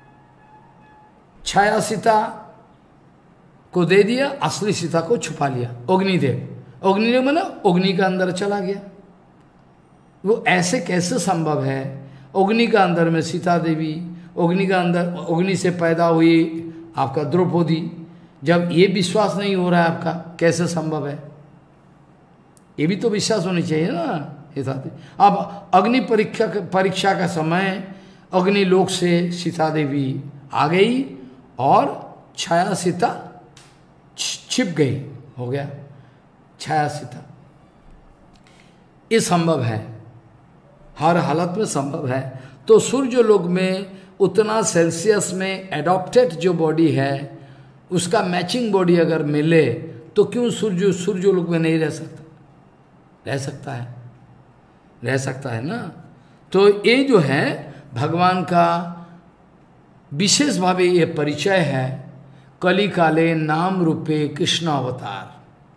छाया सीता को दे दिया, असली सीता को छुपा लिया अग्निदेव। अग्निदेव माना अग्नि का अंदर चला गया। वो ऐसे कैसे संभव है, अग्नि का अंदर में सीता देवी, अग्नि का अंदर, अग्नि से पैदा हुई आपका द्रौपदी, जब ये विश्वास नहीं हो रहा है आपका, कैसे संभव है। ये भी तो विश्वास होनी चाहिए ना। अब अग्नि परीक्षा परीक्षा का समय अग्नि लोक से सीता देवी आ गई और छाया सीता छिप गई, हो गया छाया सीता। ये संभव है, हर हालत में संभव है। तो सूर्य लोक में उतना सेल्सियस में एडॉप्टेड जो बॉडी है, उसका मैचिंग बॉडी अगर मिले तो क्यों सूर्य सूर्य लोक में नहीं रह सकता, रह सकता है, रह सकता है ना। तो ये जो है भगवान का विशेष भावे ये परिचय है, कली काले नाम रूपे कृष्ण अवतार,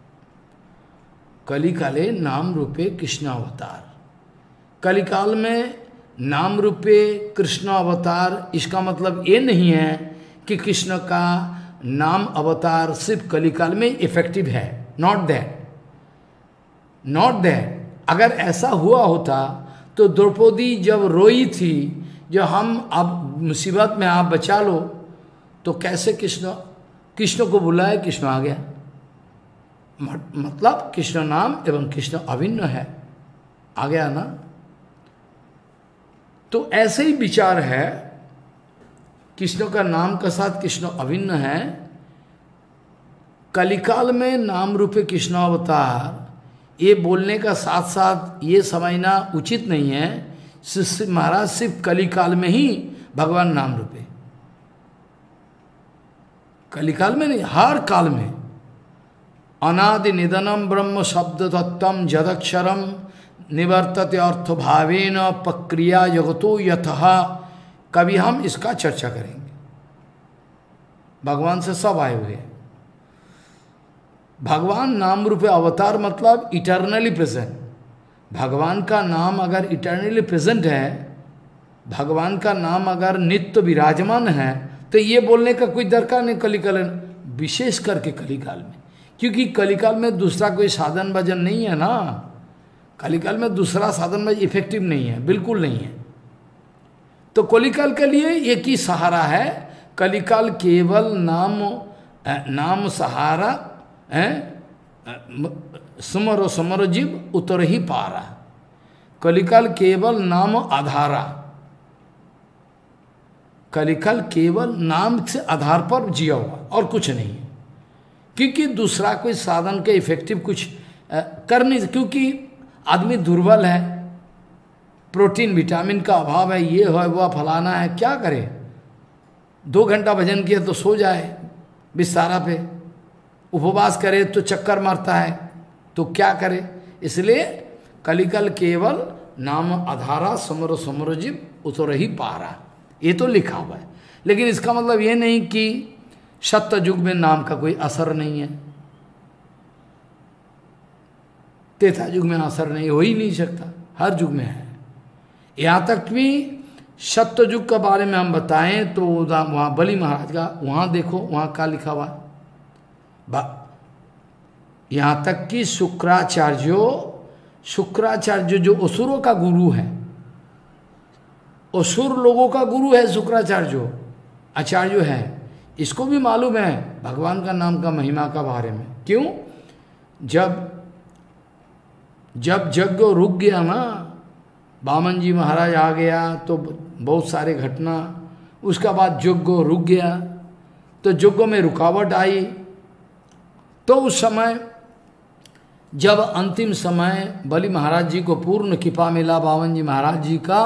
कली काले नाम रूपे कृष्ण अवतार। कलिकाल में नाम रूपे कृष्ण अवतार, इसका मतलब ये नहीं है कि कृष्ण का नाम अवतार सिर्फ कलिकाल में इफेक्टिव है, नॉट दैट, नॉट दैट। अगर ऐसा हुआ होता तो द्रौपदी जब रोई थी, जो हम अब मुसीबत में आप बचा लो, तो कैसे कृष्ण कृष्ण को बुलाए, कृष्ण आ गया। मतलब कृष्ण नाम एवं कृष्ण अभिन्न है। आ गया ना? तो ऐसे ही विचार है, कृष्ण का नाम के साथ कृष्ण अभिन्न है। कलिकाल में नाम रूपे कृष्ण अवतार, ये बोलने का साथ साथ ये समझना उचित नहीं है महाराज सिर्फ कलिकाल में ही भगवान नाम रूपे, कलिकाल में नहीं, हर काल में। अनादि निधनम ब्रह्म शब्द तत्वम जदक्षरम निवर्तते अर्थ भावेन प्रक्रिया जगतो यतः। कभी हम इसका चर्चा करेंगे। भगवान से सब आए हुए हैं। भगवान नाम रूपे अवतार मतलब इटर्नली प्रेजेंट। भगवान का नाम अगर इटर्नली प्रेजेंट है, भगवान का नाम अगर नित्य विराजमान है, तो ये बोलने का कोई दरकार नहीं कलिकाल, विशेष करके कलिकाल में, क्योंकि कलिकाल में दूसरा कोई साधन भजन नहीं है ना। कलिकाल में दूसरा साधन भजन इफेक्टिव नहीं है, बिल्कुल नहीं है। तो कलिकाल के लिए एक ही सहारा है, कलिकाल केवल नाम नाम सहारा है। समरो समरो जीव उतर ही पारा। कलिकाल केवल नाम आधारा, कलिकाल केवल नाम से आधार पर जिया हुआ और कुछ नहीं है। क्योंकि दूसरा कोई साधन के इफेक्टिव कुछ आ, कर नहीं, क्योंकि आदमी दुर्बल है, प्रोटीन विटामिन का अभाव है, ये है वह फलाना है, क्या करे? दो घंटा भजन किया तो सो जाए बिस्तारा पे, उपवास करे तो चक्कर मारता है, तो क्या करे? इसलिए कलिकाल केवल नाम आधारा समरो समरो जीव उतर ही पारा, ये तो लिखा हुआ है। लेकिन इसका मतलब ये नहीं कि सत्य युग में नाम का कोई असर नहीं है, त्रेता युग में असर नहीं, हो ही नहीं सकता, हर युग में है। यहाँ तक भी सत्य युग के बारे में हम बताएं तो वहाँ बलि महाराज का, वहाँ देखो वहाँ क्या लिखा हुआ है। यहाँ तक कि शुक्राचार्यो शुक्राचार्य जो असुरों का गुरु है, असुर लोगों का गुरु है शुक्राचार्य, आचार्य है, इसको भी मालूम है भगवान का नाम का महिमा का बारे में। क्यों? जब जब यज्ञ रुक गया ना, वामन जी महाराज आ गया तो बहुत सारे घटना, उसका बाद यज्ञ रुक गया, तो यज्ञ में रुकावट आई, तो उस समय जब अंतिम समय बलि महाराज जी को पूर्ण कृपा मिला वामन जी महाराज जी का,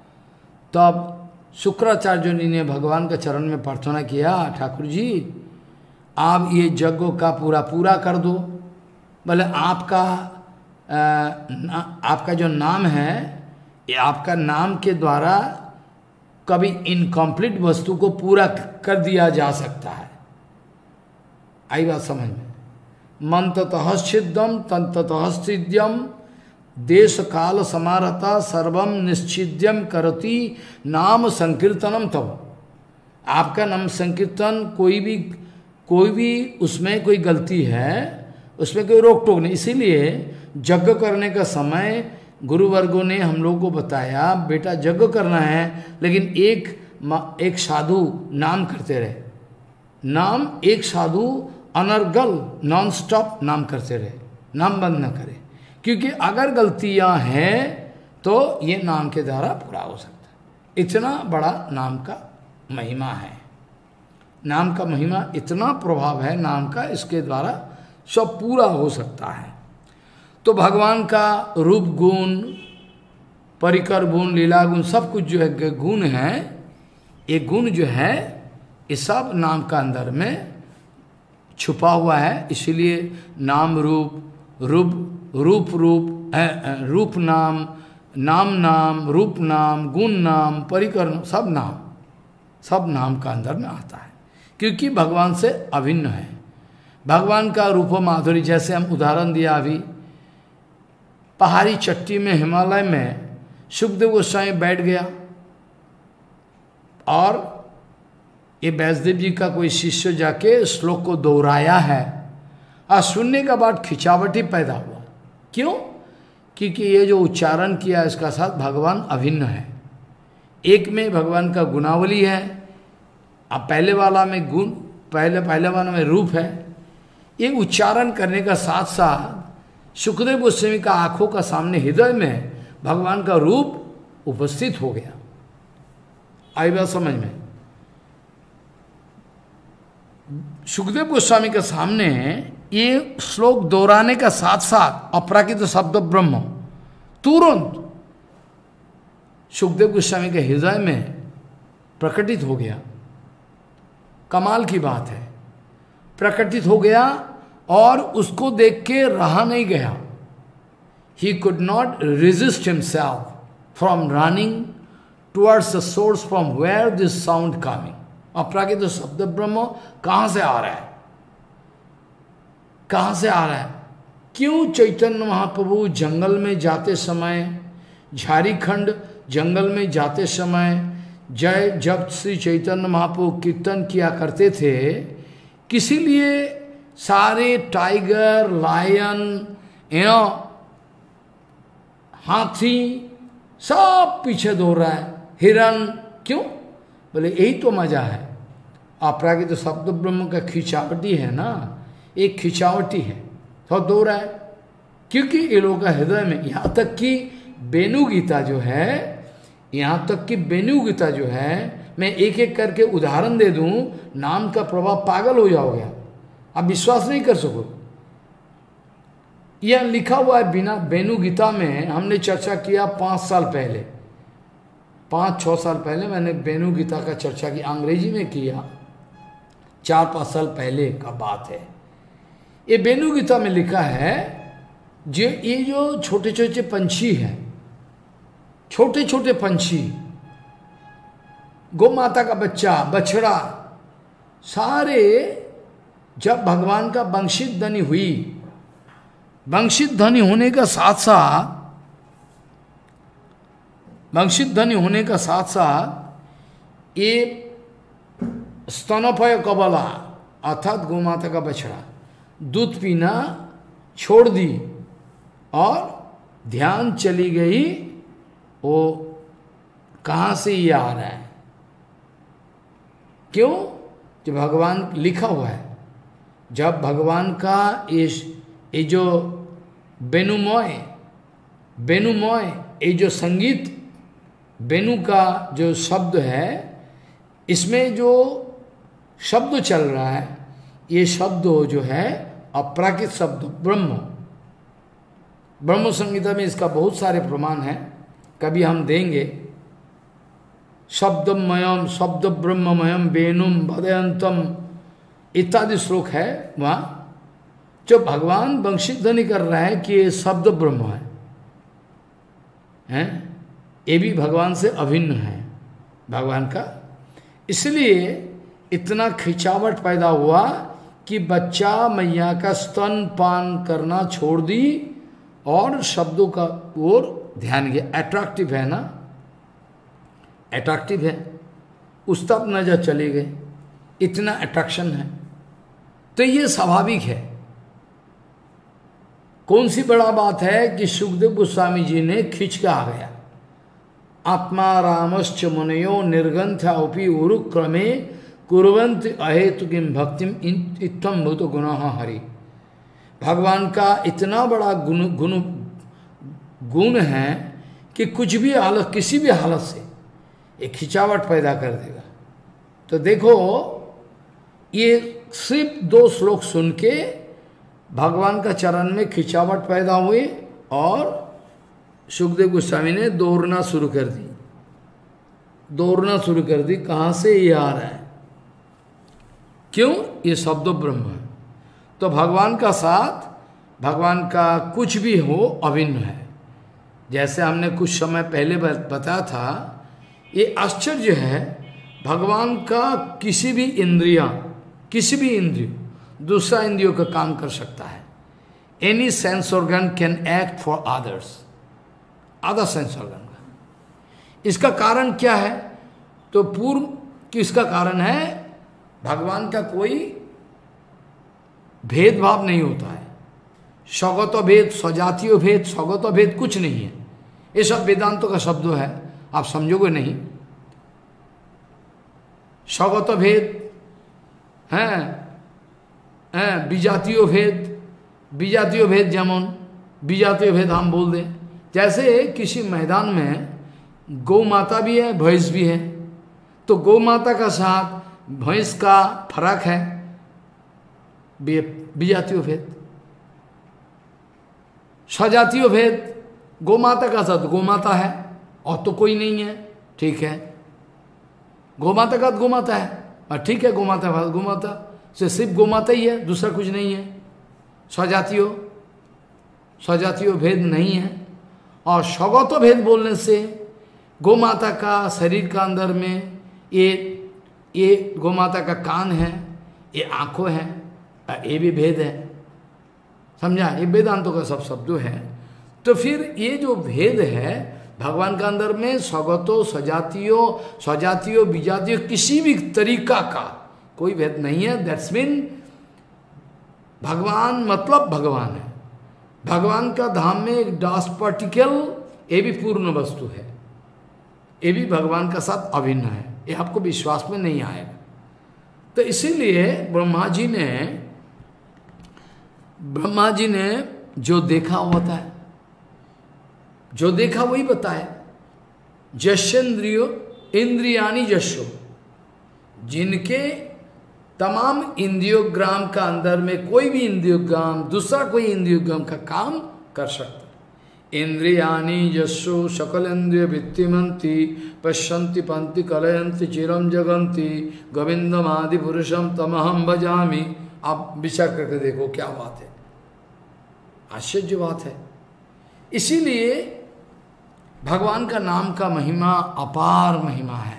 तब शुक्राचार्य जी ने भगवान के चरण में प्रार्थना किया, ठाकुर जी आप ये यज्ञ का पूरा पूरा कर दो। बोले आपका आ, ना, आपका जो नाम है, ये आपका नाम के द्वारा कभी इनकम्प्लीट वस्तु को पूरा कर दिया जा सकता है। आई बात समझ में? मंततः सिद्धम तंततः सिद्ध्यम देश काल समारता सर्वम निश्चिद्यम करती नाम संकीर्तनम। तब आपका नाम संकीर्तन, कोई भी कोई भी उसमें कोई गलती है, उसमें कोई रोक टोक नहीं। इसीलिए यज्ञ करने का समय गुरुवर्गों ने हम लोगों को बताया, बेटा यज्ञ करना है, लेकिन एक एक साधु नाम करते रहे, नाम एक साधु अनर्गल नॉन स्टॉप नाम करते रहे, नाम बंद न करे, क्योंकि अगर गलतियां हैं तो ये नाम के द्वारा पूरा हो सकता है। इतना बड़ा नाम का महिमा है, नाम का महिमा इतना प्रभाव है नाम का, इसके द्वारा सब पूरा हो सकता है। तो भगवान का रूप गुण, परिकर गुण, लीला गुण, सब कुछ जो है गुण है, ये गुण जो है ये सब नाम का अंदर में छुपा हुआ है। इसीलिए नाम रूप रूप रूप रूप रूप नाम, नाम नाम, रूप नाम, गुण नाम, परिकर, सब नाम सब नाम का अंदर में आता है, क्योंकि भगवान से अभिन्न है। भगवान का रूप माधुरी, जैसे हम उदाहरण दिया अभी, पहाड़ी चट्टी में हिमालय में सुखदेव गोस्वामी बैठ गया और ये वैष्णदेव जी का कोई शिष्य जाके श्लोक को दोहराया है, और सुनने का बाद खिंचावटी पैदा हुआ। क्यों? क्योंकि ये जो उच्चारण किया इसका साथ भगवान अभिन्न है। एक में भगवान का गुणावली है, अब पहले वाला में गुण, पहले पहले वाला में रूप है, ये उच्चारण करने का साथ साथ सुखदेव गोस्वामी का आंखों का सामने हृदय में भगवान का रूप उपस्थित हो गया। आई बात समझ में? सुखदेव गोस्वामी के सामने ये श्लोक दोहराने का साथ साथ अपराकृत शब्द ब्रह्म तुरंत सुखदेव गोस्वामी के हृदय में प्रकटित हो गया। कमाल की बात है, प्रकटित हो गया और उसको देख के रहा नहीं गया। He could not resist himself from running towards the source from where this sound coming. अपराकृत शब्द ब्रह्म कहाँ से आ रहा है, कहाँ से आ रहा है? क्यों चैतन्य महाप्रभु जंगल में जाते समय, झारखंड जंगल में जाते समय जय जब श्री चैतन्य महाप्रभु कीर्तन किया करते थे, किसी लिए सारे टाइगर, लायन, या हाथी सब पीछे दौड़ रहा है, हिरन, क्यों? बोले यही तो मजा है। अपराकृत शब्द ब्रह्म का खिंचावटी है ना, एक खिंचावटी है, सब दौड़ रहा है, क्योंकि ये लोगों का हृदय में, यहाँ तक कि बेनु गीता जो है, यहाँ तक कि बेनु गीता जो है, मैं एक एक करके उदाहरण दे दूं, नाम का प्रभाव पागल हो जाओगे आप विश्वास नहीं कर सको। यह लिखा हुआ है बिना बेनु गीता में, हमने चर्चा किया पाँच साल पहले, पाँच छः साल पहले मैंने बेनु गीता का चर्चा की, अंग्रेजी में किया, चार पाँच साल पहले का बात है। ये बेनु गीता में लिखा है, जो ये जो छोटे छोटे पंछी हैं, छोटे छोटे पंछी, गौ माता का बच्चा, बछड़ा, सारे जब भगवान का वंशित ध्वनि हुई, वंशित ध्वनि होने का साथ साथ वंशित ध्वनि होने का साथ साथ ये स्तनपय कबला अर्थात गौ माता का बछड़ा दूध पीना छोड़ दी और ध्यान चली गई, वो कहाँ से ये आ रहा है? क्यों? जो भगवान लिखा हुआ है, जब भगवान का इस ये जो बेनुमय बेनुमय ये जो संगीत, बेनु का जो शब्द है, इसमें जो शब्द चल रहा है, ये शब्द जो है अपराकृत शब्द ब्रह्म। ब्रह्म संगीता में इसका बहुत सारे प्रमाण हैं, कभी हम देंगे। शब्दमयम शब्द ब्रह्ममयम वेणुम वदयंतम इत्यादि श्लोक है वहाँ, जो भगवान वंशित ध्वनि कर रहा है कि ये शब्द ब्रह्म है, हैं? ये भी भगवान से अभिन्न है, भगवान का। इसलिए इतना खिंचावट पैदा हुआ कि बच्चा मैया का स्तन पान करना छोड़ दी और शब्दों का ओर ध्यान गया। अट्रैक्टिव है ना, अट्रैक्टिव है, उस तक नजर चले गए, इतना अट्रैक्शन है, तो ये स्वाभाविक है। कौन सी बड़ा बात है कि सुखदेव गोस्वामी जी ने खींच के आ गया। आत्मा रामश्च मुनयो निर्गंथापि उरुक्रमे कुर्वन्त अहेतु किम भक्तिम इत्थम भूत गुणः हरि। भगवान का इतना बड़ा गुण गुण गुण है कि कुछ भी हालत, किसी भी हालत से एक खिंचावट पैदा कर देगा। तो देखो, ये सिर्फ दो श्लोक सुन के भगवान का चरण में खिंचावट पैदा हुई और सुखदेव गोस्वामी ने दौड़ना शुरू कर दी, दौड़ना शुरू कर दी। कहाँ से ये आ रहा है? क्यों? ये शब्द ब्रह्म है। तो भगवान का साथ, भगवान का कुछ भी हो अभिन्न है। जैसे हमने कुछ समय पहले बताया था, ये आश्चर्य है, भगवान का किसी भी इंद्रिया, किसी भी इंद्रिय दूसरा इंद्रियों का काम कर सकता है। Any sense organ can act for others, other sense organ का। इसका कारण क्या है? तो पूर्व किसका कारण है? भगवान का कोई भेदभाव नहीं होता है। स्वगत भेद, स्वजातीय भेद, स्वगत भेद कुछ नहीं है। ये सब वेदांतों का शब्द है, आप समझोगे नहीं। स्वगत भेद है, विजातीय भेद, विजातीय भेद जेमन विजातीय भेद हम बोल दें, जैसे किसी मैदान में गौ माता भी है भैंस भी है, तो गौ माता का साथ भैंस का फर्क है, विजातीय भेद। स्वजातीय भेद, गौ माता का साथ गौ माता है और तो कोई नहीं है, ठीक है, गौ माता का गौ माता है और ठीक है, गौ माता का गौ माता से सिर्फ गौ माता ही है, दूसरा कुछ नहीं है। स्वजातीय स्वजातीय भेद नहीं है। और स्वगत भेद बोलने से गौ माता का शरीर का अंदर में ये ये गौ माता का कान है, ये आंखों है, ये भी भेद है, समझा, ये वेदांतों का सब शब्दों है। तो फिर ये जो भेद है भगवान का अंदर में स्वगतो सजातीयो स्वजातीयो विजातीय किसी भी तरीका का कोई भेद नहीं है। दैट्स मीन भगवान मतलब भगवान है। भगवान का धाम में एक डास्ट पार्टिकल ये भी पूर्ण वस्तु है, ये भी भगवान का साथ अभिन्न है, ये आपको विश्वास में नहीं आएगा। तो इसीलिए ब्रह्मा जी ने ब्रह्मा जी ने जो देखा होता है, जो देखा वही बताए। जश्चेंद्रियो इंद्रियानी जशो, जिनके तमाम इंद्रियोग्राम का अंदर में कोई भी इंद्रियोग्राम दूसरा कोई इंद्रियोग्राम का काम कर सकता। इंद्रियानी जशो सकल इंद्रिय वित्तिमंती पश्यंति पंति कलयंति चिरम जगंती गोविंदम आदि पुरुषम तमहम भजामी। आप विचार करके देखो क्या बात है, आश्चर्य बात है। इसीलिए भगवान का नाम का महिमा अपार महिमा है,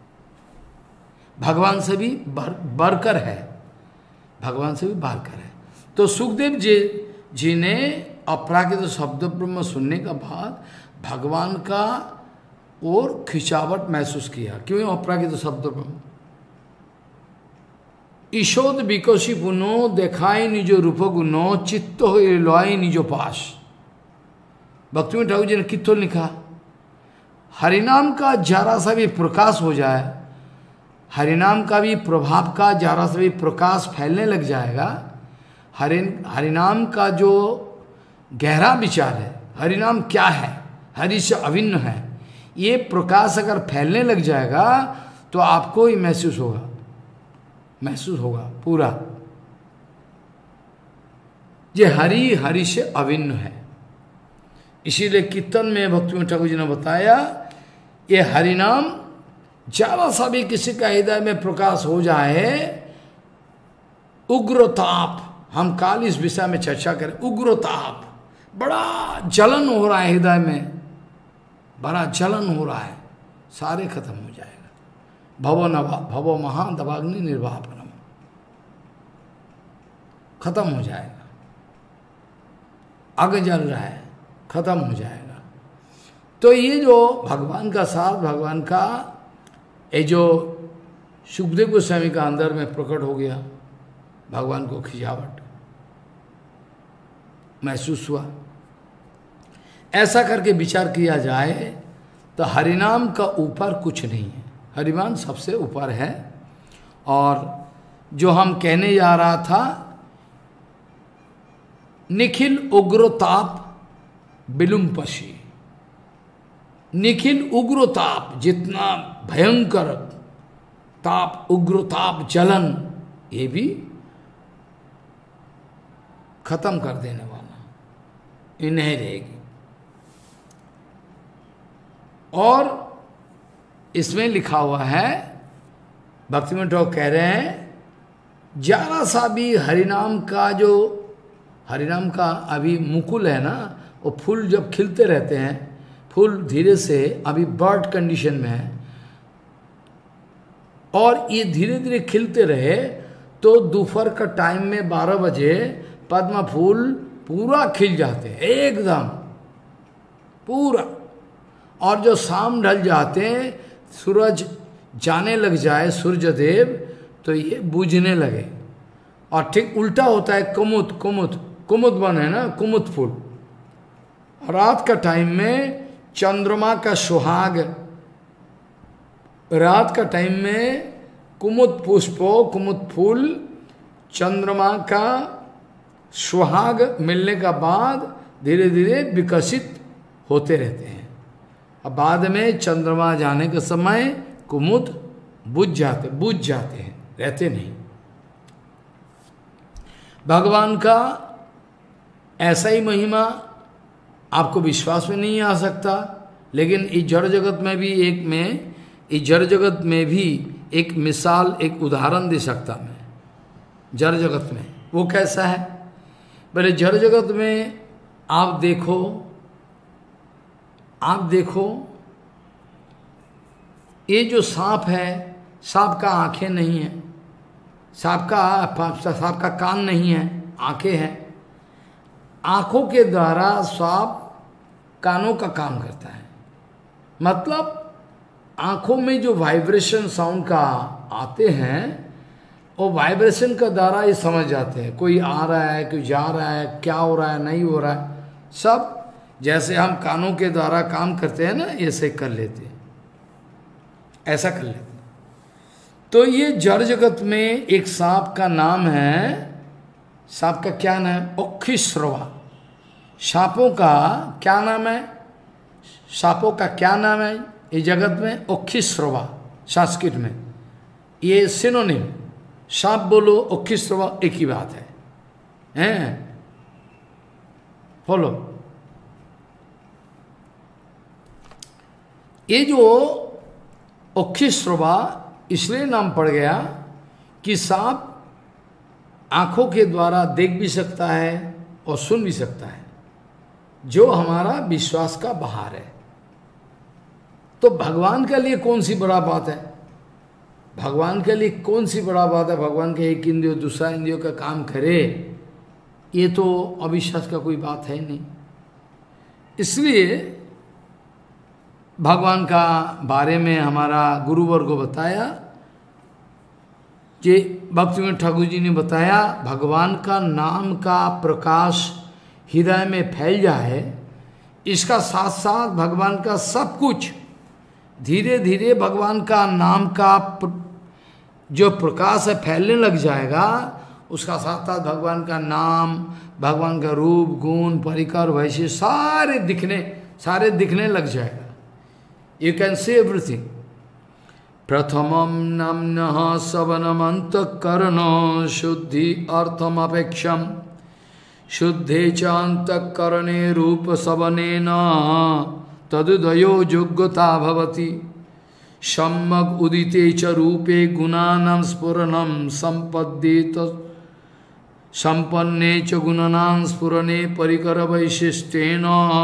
भगवान से भी बढ़कर है, भगवान से भी बढ़कर है। तो सुखदेव जी जी ने अपराकृत शब्द ब्रह्म सुनने के बाद भगवान का और खिंचावट महसूस किया। क्यों अपराकृत शब्द ब्रह्म? ईशोद विकोशी पुनो देखाई निजो रूप गुनो चित्त हो लय निजो पास। भक्ति ठाकुर जी ने कितो लिखा, हरिनाम का जरा सा भी प्रकाश हो जाए, हरिनाम का भी प्रभाव का जरा सा भी प्रकाश फैलने लग जाएगा। हरि हरिनाम का जो गहरा विचार है, हरिनाम क्या है, हरि से अभिन्न है, ये प्रकाश अगर फैलने लग जाएगा तो आपको ही महसूस होगा, महसूस होगा पूरा ये हरि हरि से अभिन्न है। इसीलिए कीर्तन में भक्ति ठाकुर जी ने बताया, ये हरिनाम जरा सा भी किसी का हृदय में प्रकाश हो जाए, उग्रताप, हम काल इस विषय में चर्चा करें, उग्रताप, बड़ा जलन हो रहा है हृदय में, बड़ा जलन हो रहा है, सारे खत्म हो जाएगा। भव नभा भव महादवाग्नि निर्वापनम, खत्म हो जाएगा। आग जल रहा है, खत्म हो जाएगा। तो ये जो भगवान का साथ, भगवान का ये जो सुखदेव गोस्वामी का अंदर में प्रकट हो गया, भगवान को खिंचावट महसूस हुआ। ऐसा करके विचार किया जाए तो हरिनाम का ऊपर कुछ नहीं है, हरिनाम सबसे ऊपर है। और जो हम कहने जा रहा था, निखिल उग्रताप विलुम्पशी, निखिल उग्रताप, जितना भयंकर ताप, उग्रताप, जलन, ये भी खत्म कर देने वाला, ये नहीं रहेगी। और इसमें लिखा हुआ है, भक्ति में ठाकुर कह रहे हैं, जरा सा भी हरिनाम का जो हरिनाम का अभी मुकुल है ना, वो फूल जब खिलते रहते हैं, फूल धीरे से अभी बर्ड कंडीशन में है, और ये धीरे धीरे खिलते रहे तो दोपहर का टाइम में बारह बजे पद्म फूल पूरा खिल जाते हैं एकदम पूरा। और जो शाम ढल जाते हैं, सूरज जाने लग जाए, सूर्य देव, तो ये बुझने लगे। और ठीक उल्टा होता है कुमुद, कुमुद कुमुद बन है ना, कुमुद फूल। रात का टाइम में चंद्रमा का सुहाग, रात का टाइम में कुमुद पुष्पो, कुमुद फूल चंद्रमा का सुहाग मिलने का बाद धीरे धीरे विकसित होते रहते हैं। अब बाद में चंद्रमा जाने के समय कुमुद बुझ जाते बुझ जाते हैं, रहते नहीं। भगवान का ऐसा ही महिमा आपको विश्वास में नहीं आ सकता, लेकिन इस जड़ जगत में भी एक में इस जड़ जगत में भी एक मिसाल, एक उदाहरण दे सकता मैं जड़ जगत में। वो कैसा है? बोले जड़ जगत में आप देखो आप देखो ये जो सांप है, सांप का आंखें नहीं है, सांप का सांप का कान नहीं है, आंखें हैं। आंखों के द्वारा सांप कानों का काम करता है। मतलब आंखों में जो वाइब्रेशन साउंड का आते हैं, वो वाइब्रेशन का द्वारा ये समझ जाते हैं कोई आ रहा है, कोई जा रहा है, क्या हो रहा है, नहीं हो रहा है। सब जैसे हम कानों के द्वारा काम करते हैं ना, ऐसे कर लेते हैं, ऐसा कर लेते हैं। तो ये जड़ जगत में एक सांप का नाम है, सांप का क्या नाम है? ओखिश्रवा। सांपों का क्या नाम है? सांपों का क्या नाम है इस जगत में? ओखिश्रवा संस्कृत में ये सिनोनिम। सांप बोलो, ओखिश्रवा एक ही बात है, हैं? बोलो। ये जो ओखिश्रवा इसलिए नाम पड़ गया कि सांप आंखों के द्वारा देख भी सकता है और सुन भी सकता है, जो हमारा विश्वास का बाहर है। तो भगवान के लिए कौन सी बड़ा बात है? भगवान के लिए कौन सी बड़ा बात है? भगवान के एक इंद्रियो दूसरा इंद्रियों का काम करे, ये तो अविश्वास का कोई बात है नहीं। इसलिए भगवान का बारे में हमारा गुरुवर को बताया, जे भक्तिविनोद ठाकुर जी ने बताया, भगवान का नाम का प्रकाश हृदय में फैल जाए, इसका साथ साथ भगवान का सब कुछ धीरे धीरे भगवान का नाम का जो प्रकाश है फैलने लग जाएगा। उसका साथ साथ भगवान का नाम, भगवान का रूप, गुण, परिकर, वैसे सारे दिखने सारे दिखने लग जाएगा। You can see everything. प्रथमम नम्नः सवनम अंतःकरण शुद्धि अर्थम अपेक्षम शुद्धे च अंतःकरणे रूप सवनेन तदुदयो योग्यता भवति सम्यक् उदिते च रूपे गुणानां स्फुरणं संपद्येत संपन्ने च गुणानां स्फुरणे परिकर वैशिष्ट्येन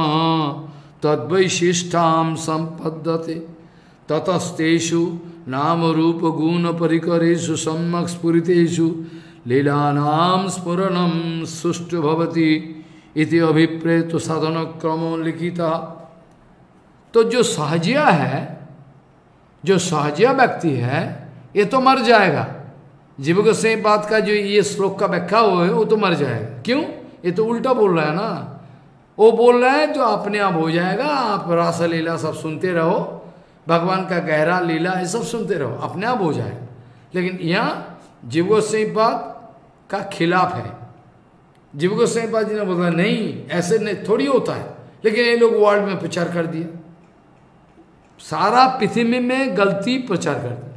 तद्वैशिष्टां संपद्यते ततस्तेषु नाम रूप गुण परिकरेषु सम्यक् स्फुरितेषु लीलानां स्फुरणं सुष्ठु भवति इति अभिप्रेत साधन क्रमो लिखिता। तो जो सहजिया है, जो सहजिया व्यक्ति है, ये तो मर जाएगा। जीव को से बात का जो ये श्लोक का व्याख्या हो है, वो तो मर जाएगा। क्यों? ये तो उल्टा बोल रहा है ना। वो बोल रहा है तो अपने आप हो जाएगा। आप रास लीला सब सुनते रहो, भगवान का गहरा लीला ये सब सुनते रहो, अपने आप हो जाएगा। लेकिन यहाँ जीव को से बात का खिलाफ है। जीव को से बात जी ने बोला नहीं, ऐसे नहीं थोड़ी होता है। लेकिन ये लोग वर्ल्ड में प्रचार कर दिया, सारा पृथ्वी में गलती प्रचार कर दिया,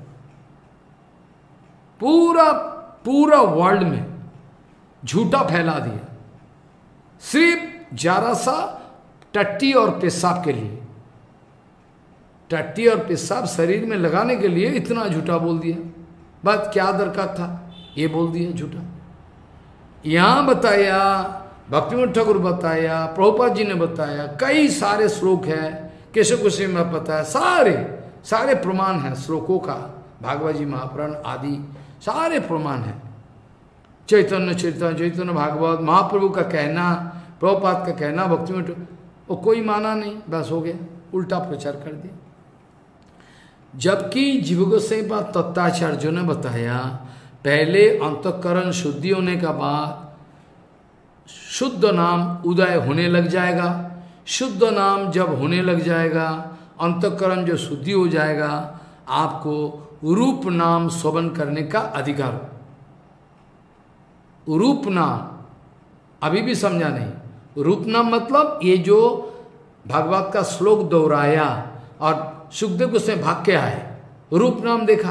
पूरा पूरा वर्ल्ड में झूठा फैला दिया, सिर्फ जरा सा टट्टी और पेशाब के लिए। टट्टी और पेशाब शरीर में लगाने के लिए इतना झूठा बोल दिया। बात क्या दरकार था, ये बोल दिया झूठा। यहां बताया, भक्तिविनोद ठाकुर बताया, प्रभुपाद जी ने बताया, कई सारे श्लोक है, केशव गोस्वामी में बताया, सारे सारे प्रमाण है श्लोकों का, भागवत जी महापुराण आदि सारे प्रमाण है। चैतन्य चैतन्य चैतन्य भागवत महाप्रभु का कहना, प्रभुपाद का कहना, भक्तिविनोद, वो कोई माना नहीं, बस हो गया, उल्टा प्रचार कर दिया। जबकि जीव गोस्वामी पाद तत्वाचार्यों ने बताया, पहले अंतःकरण शुद्धि होने का बाद शुद्ध नाम उदय होने लग जाएगा। शुद्ध नाम जब होने लग जाएगा, अंतःकरण जो शुद्धि हो जाएगा, आपको रूप नाम श्रवण करने का अधिकार हो। रूप नाम अभी भी समझा नहीं। रूप नाम मतलब ये जो भागवत का श्लोक दोहराया और सुखदेव उसने भाग के आए, रूप नाम देखा,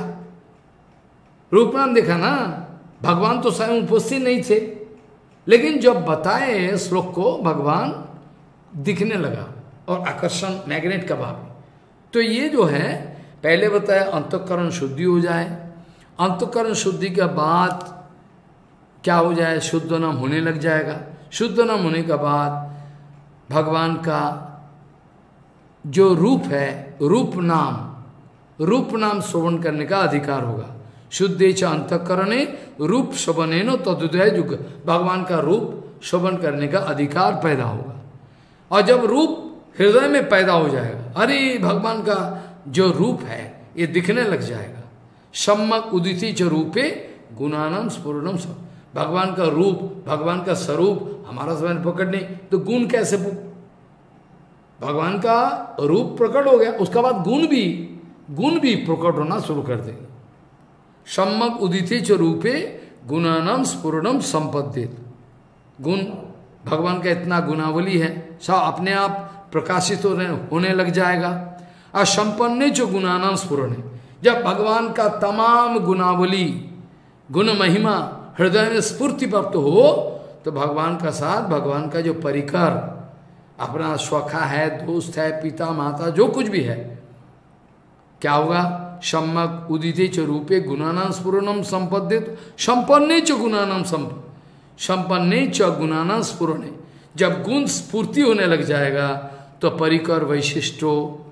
रूप नाम देखा ना। भगवान तो स्वयं उपस्थित नहीं थे, लेकिन जब बताए श्लोक को भगवान दिखने लगा और आकर्षण मैग्नेट का भाव। तो ये जो है पहले बताया अंतःकरण शुद्धि हो जाए, अंतःकरण शुद्धि के बाद क्या हो जाए, शुद्ध नाम होने लग जाएगा। शुद्ध नाम होने के बाद भगवान का जो रूप है, रूप नाम, रूप नाम श्रवण करने का अधिकार होगा। शुद्धे च अंतःकरणे रूप श्रवणेनो तदुदय युग, भगवान का रूप श्रवण करने का अधिकार पैदा होगा। और जब रूप हृदय में पैदा हो जाएगा, अरे भगवान का जो रूप है ये दिखने लग जाएगा। सम्यक उदिति च रूपे गुणानाम स्फुरणम सब, भगवान का रूप, भगवान का स्वरूप हमारा समय पकड़ने, तो गुण कैसे, भगवान का रूप प्रकट हो गया, उसका बाद गुण भी गुण भी प्रकट होना शुरू कर देगा। सम्यक उदिते च रूपे गुणानाम स्फुरणम संपद्येत, गुण भगवान का इतना गुणावली है, सब अपने आप प्रकाशित होने होने लग जाएगा। और संपन्ने जो गुणानाम स्फुरण, जब भगवान का तमाम गुणावली गुण महिमा हृदय में स्फूर्ति प्राप्त हो, तो भगवान का साथ, भगवान का जो परिकर, अपना स्वखा है, दोस्त है, पिता माता जो कुछ भी है, क्या होगा, सम्यक उदिते च रूपे गुणानाम स्फुरणम संपद्येत, संपन्ने च गुणानाम संप संपन्ने च गुणानाम स्फुरणे, जब गुण स्फूर्ति होने लग जाएगा तो परिकर वैशिष्टो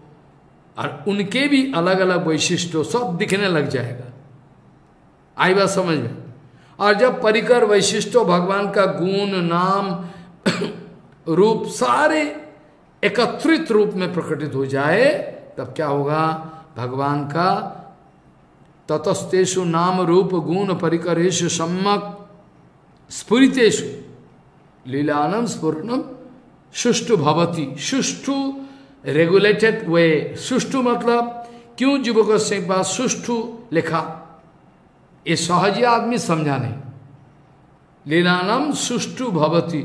और उनके भी अलग अलग वैशिष्टो सब दिखने लग जाएगा। आई बात समझ में। और जब परिकर वैशिष्टो भगवान का गुण नाम रूप सारे एकत्रित रूप में प्रकटित हो जाए, तब क्या होगा, भगवान का ततस्तेषु नाम रूप गुण परिकरेषु सम्यक स्फुरितेषु लीलानम स्फुरणम सुष्टु भवति, सुष्टु रेगुलेटेड वे, सुष्टु मतलब क्यों युवक से पास सुष्टु लिखा, ये सहज आदमी समझा नहीं। लीलानम सुष्टु भवति,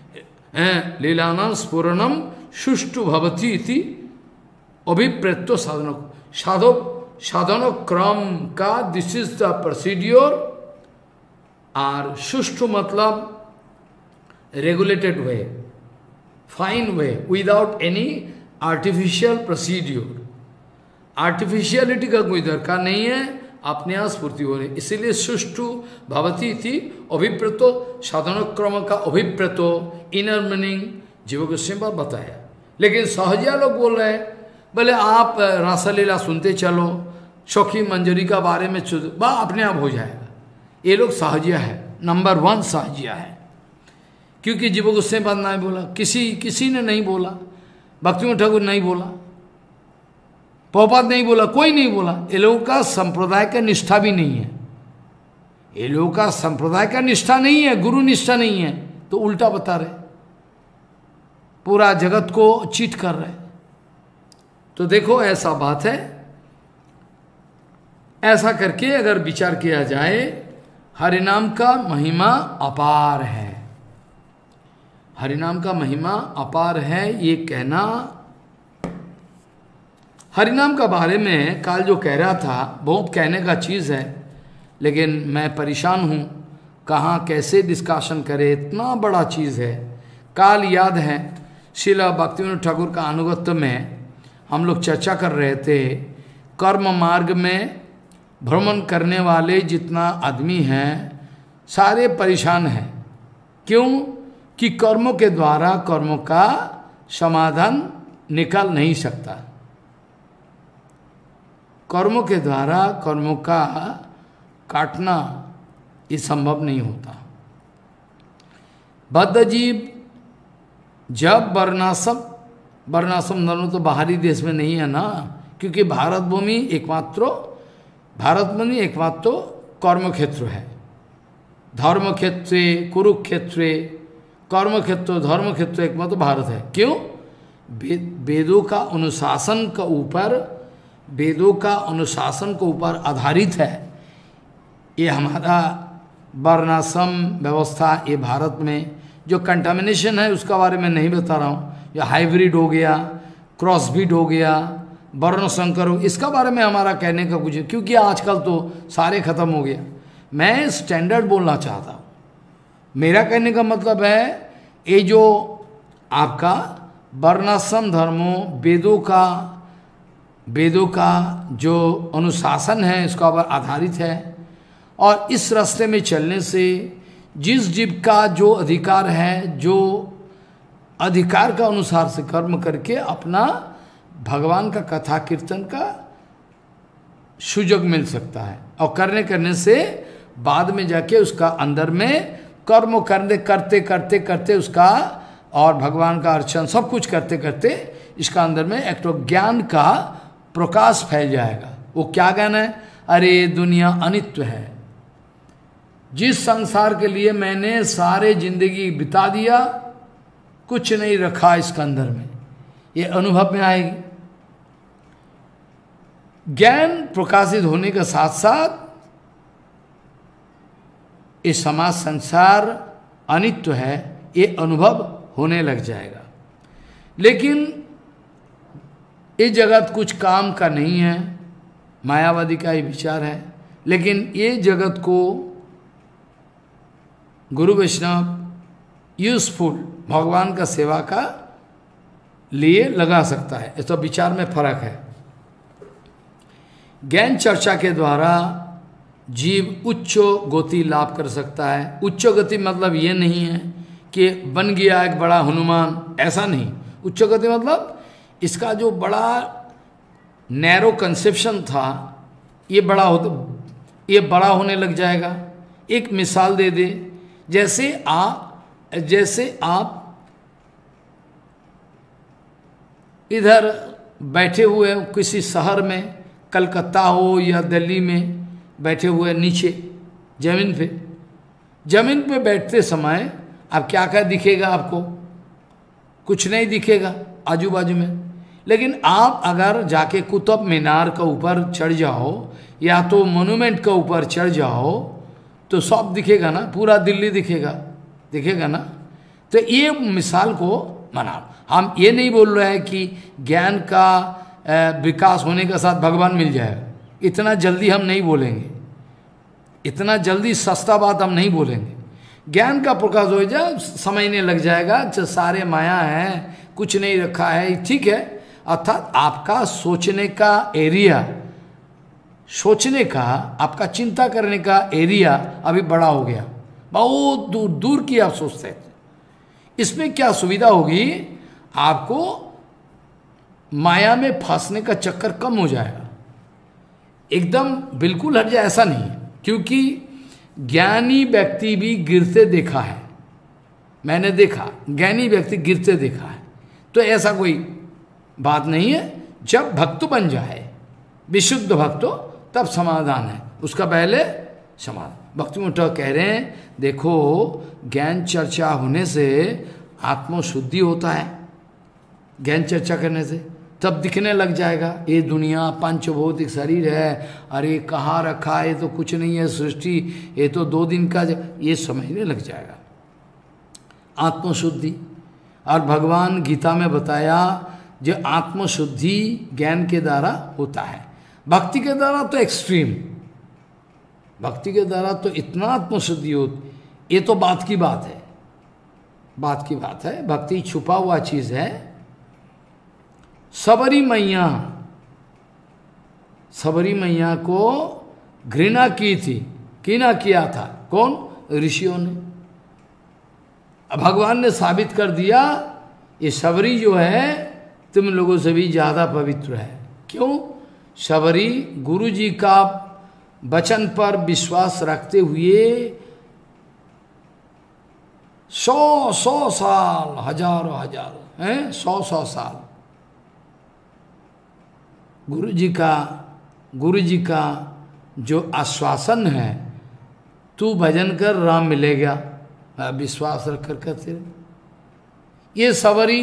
लीलानम स्फुरणम सुष्टु भवति इति अभिप्रेत्य साधन, साधो साधन क्रम का दिस इज द प्रोसीड्योर। और सुष्टु मतलब regulated way, fine way, without any artificial procedure. Artificiality का कोई दरकार नहीं है, अपने आप स्फूर्ति हो रही, इसीलिए सुष्टु भवती थी अभिप्रेतो, साधन क्रम का अभिप्रेतो, इनर मीनिंग जीव गोस्वामी पर बताया। लेकिन सहजिया लोग बोल रहे हैं, बोले आप रासलीला सुनते चलो, शौखी मंजरी का बारे में बा अपने आप हो जाएगा। ये लोग सहजिया है, नंबर वन सहजिया है, क्योंकि जीव गोस्वामी पर नहीं बोला, किसी किसी ने नहीं बोला, भक्ति ठाकुर नहीं बोला, प्रभुपाद नहीं बोला, कोई नहीं बोला। ये लोगों का संप्रदाय का निष्ठा भी नहीं है, ये लोगों का संप्रदाय का निष्ठा नहीं है, गुरु निष्ठा नहीं है, तो उल्टा बता रहे, पूरा जगत को चीट कर रहे। तो देखो ऐसा बात है, ऐसा करके अगर विचार किया जाए, हरिनाम का महिमा अपार है, हरिनाम का महिमा अपार है, ये कहना। हरिनाम का बारे में काल जो कह रहा था, बहुत कहने का चीज़ है, लेकिन मैं परेशान हूँ, कहाँ कैसे डिस्कशन करे, इतना बड़ा चीज़ है। काल याद है श्रील भक्तिविनोद ठाकुर का अनुगत्य में हम लोग चर्चा कर रहे थे, कर्म मार्ग में भ्रमण करने वाले जितना आदमी हैं सारे परेशान हैं। क्यों? कि कर्मों के द्वारा कर्मों का समाधान निकल नहीं सकता, कर्मों के द्वारा कर्मों का काटना ये संभव नहीं होता। बद्ध जीव जब वर्णाश्रम, वर्णाश्रम धर्म तो बाहरी देश में नहीं है ना, क्योंकि भारत भूमि एकमात्र भारत भूमि एकमात्र कर्म क्षेत्र है। धर्म क्षेत्र कुरुक्षेत्र, कर्म क्षेत्र धर्म क्षेत्र एकमात्र भारत है। क्यों? वेदों का अनुशासन का ऊपर, वेदों का अनुशासन के ऊपर आधारित है ये हमारा वर्णाश्रम व्यवस्था, ये भारत में जो कंटामिनेशन है उसका बारे में नहीं बता रहा हूँ। जो हाइब्रिड हो गया, क्रॉसब्रीड हो गया, वर्ण संकर हो, इसका बारे में हमारा कहने का कुछ, क्योंकि आजकल तो सारे खत्म हो गया। मैं स्टैंडर्ड बोलना चाहता हूँ। मेरा कहने का मतलब है ये जो आपका वर्णाश्रम धर्मों, वेदों का वेदों का जो अनुशासन है इसका पर आधारित है, और इस रास्ते में चलने से जिस जीव का जो अधिकार है, जो अधिकार का अनुसार से कर्म करके अपना भगवान का कथा कीर्तन का सुयोग मिल सकता है, और करने करने से बाद में जाके उसका अंदर में कर्म करने करते करते करते उसका और भगवान का अर्चन सब कुछ करते करते इसका अंदर में एक तो ज्ञान का प्रकाश फैल जाएगा। वो क्या ज्ञान है? अरे दुनिया अनित्य है, जिस संसार के लिए मैंने सारे जिंदगी बिता दिया, कुछ नहीं रखा इसके अंदर में, ये अनुभव में आएगी। ज्ञान प्रकाशित होने के साथ साथ ये समाज संसार अनित्य है, ये अनुभव होने लग जाएगा। लेकिन ये जगत कुछ काम का नहीं है, मायावादी का ये विचार है। लेकिन ये जगत को गुरु वैष्णव यूजफुल भगवान का सेवा का लिए लगा सकता है, इस तो विचार में फर्क है। ज्ञान चर्चा के द्वारा जीव उच्च गति लाभ कर सकता है। उच्च गति मतलब ये नहीं है कि बन गया एक बड़ा हनुमान, ऐसा नहीं। उच्च गति मतलब इसका जो बड़ा नैरो कंसेप्शन था, ये बड़ा हो ये बड़ा होने लग जाएगा। एक मिसाल दे दे, जैसे आप जैसे आप इधर बैठे हुए किसी शहर में, कलकत्ता हो या दिल्ली में बैठे हुए नीचे जमीन पे, जमीन पे बैठते समय अब क्या क्या दिखेगा आपको? कुछ नहीं दिखेगा आजू बाजू में। लेकिन आप अगर जाके कुतुब मीनार का ऊपर चढ़ जाओ या तो मोन्यूमेंट का ऊपर चढ़ जाओ तो सब दिखेगा ना, पूरा दिल्ली दिखेगा, दिखेगा ना। तो ये मिसाल को मना, हम ये नहीं बोल रहे हैं कि ज्ञान का विकास होने के साथ भगवान मिल जाएगा, इतना जल्दी हम नहीं बोलेंगे, इतना जल्दी सस्ता बात हम नहीं बोलेंगे। ज्ञान का प्रकाश हो जाए, समझने लग जाएगा जो सारे माया है, कुछ नहीं रखा है, ठीक है। अर्थात आपका सोचने का एरिया, सोचने का, आपका चिंता करने का एरिया अभी बड़ा हो गया, बहुत दूर दूर की आप सोचते थे। इसमें क्या सुविधा होगी आपको? माया में फंसने का चक्कर कम हो जाएगा, एकदम बिल्कुल हट जाए ऐसा नहीं, क्योंकि ज्ञानी व्यक्ति भी गिरते देखा है, मैंने देखा ज्ञानी व्यक्ति गिरते देखा है। तो ऐसा कोई बात नहीं है। जब भक्त बन जाए, विशुद्ध भक्त, तब समाधान है, उसका पहले समाधान। भक्ति मुठा कह रहे हैं, देखो ज्ञान चर्चा होने से आत्मशुद्धि होता है, ज्ञान चर्चा करने से तब दिखने लग जाएगा ये दुनिया पंचभौतिक शरीर है, अरे कहाँ रखा है, ये तो कुछ नहीं है सृष्टि, ये तो दो दिन का, ये समझने लग जाएगा आत्मशुद्धि। और भगवान गीता में बताया जो आत्मशुद्धि ज्ञान के द्वारा होता है, भक्ति के द्वारा तो एक्सट्रीम, भक्ति के द्वारा तो इतना आत्मशुद्धि हो, ये तो बात की बात है, बात की बात है। भक्ति छुपा हुआ चीज है। सबरी मैया, सबरी मैया को घृणा की थी, घृणा किया था कौन? ऋषियों ने। भगवान ने साबित कर दिया ये सबरी जो है तुम लोगों से भी ज्यादा पवित्र है। क्यों? सबरी गुरु जी का वचन पर विश्वास रखते हुए सौ सौ साल, हजारों हजारों हैं, सौ सौ साल गुरु जी का गुरु जी का जो आश्वासन है, तू भजन कर राम मिलेगा, विश्वास रख कर करते। ये सबरी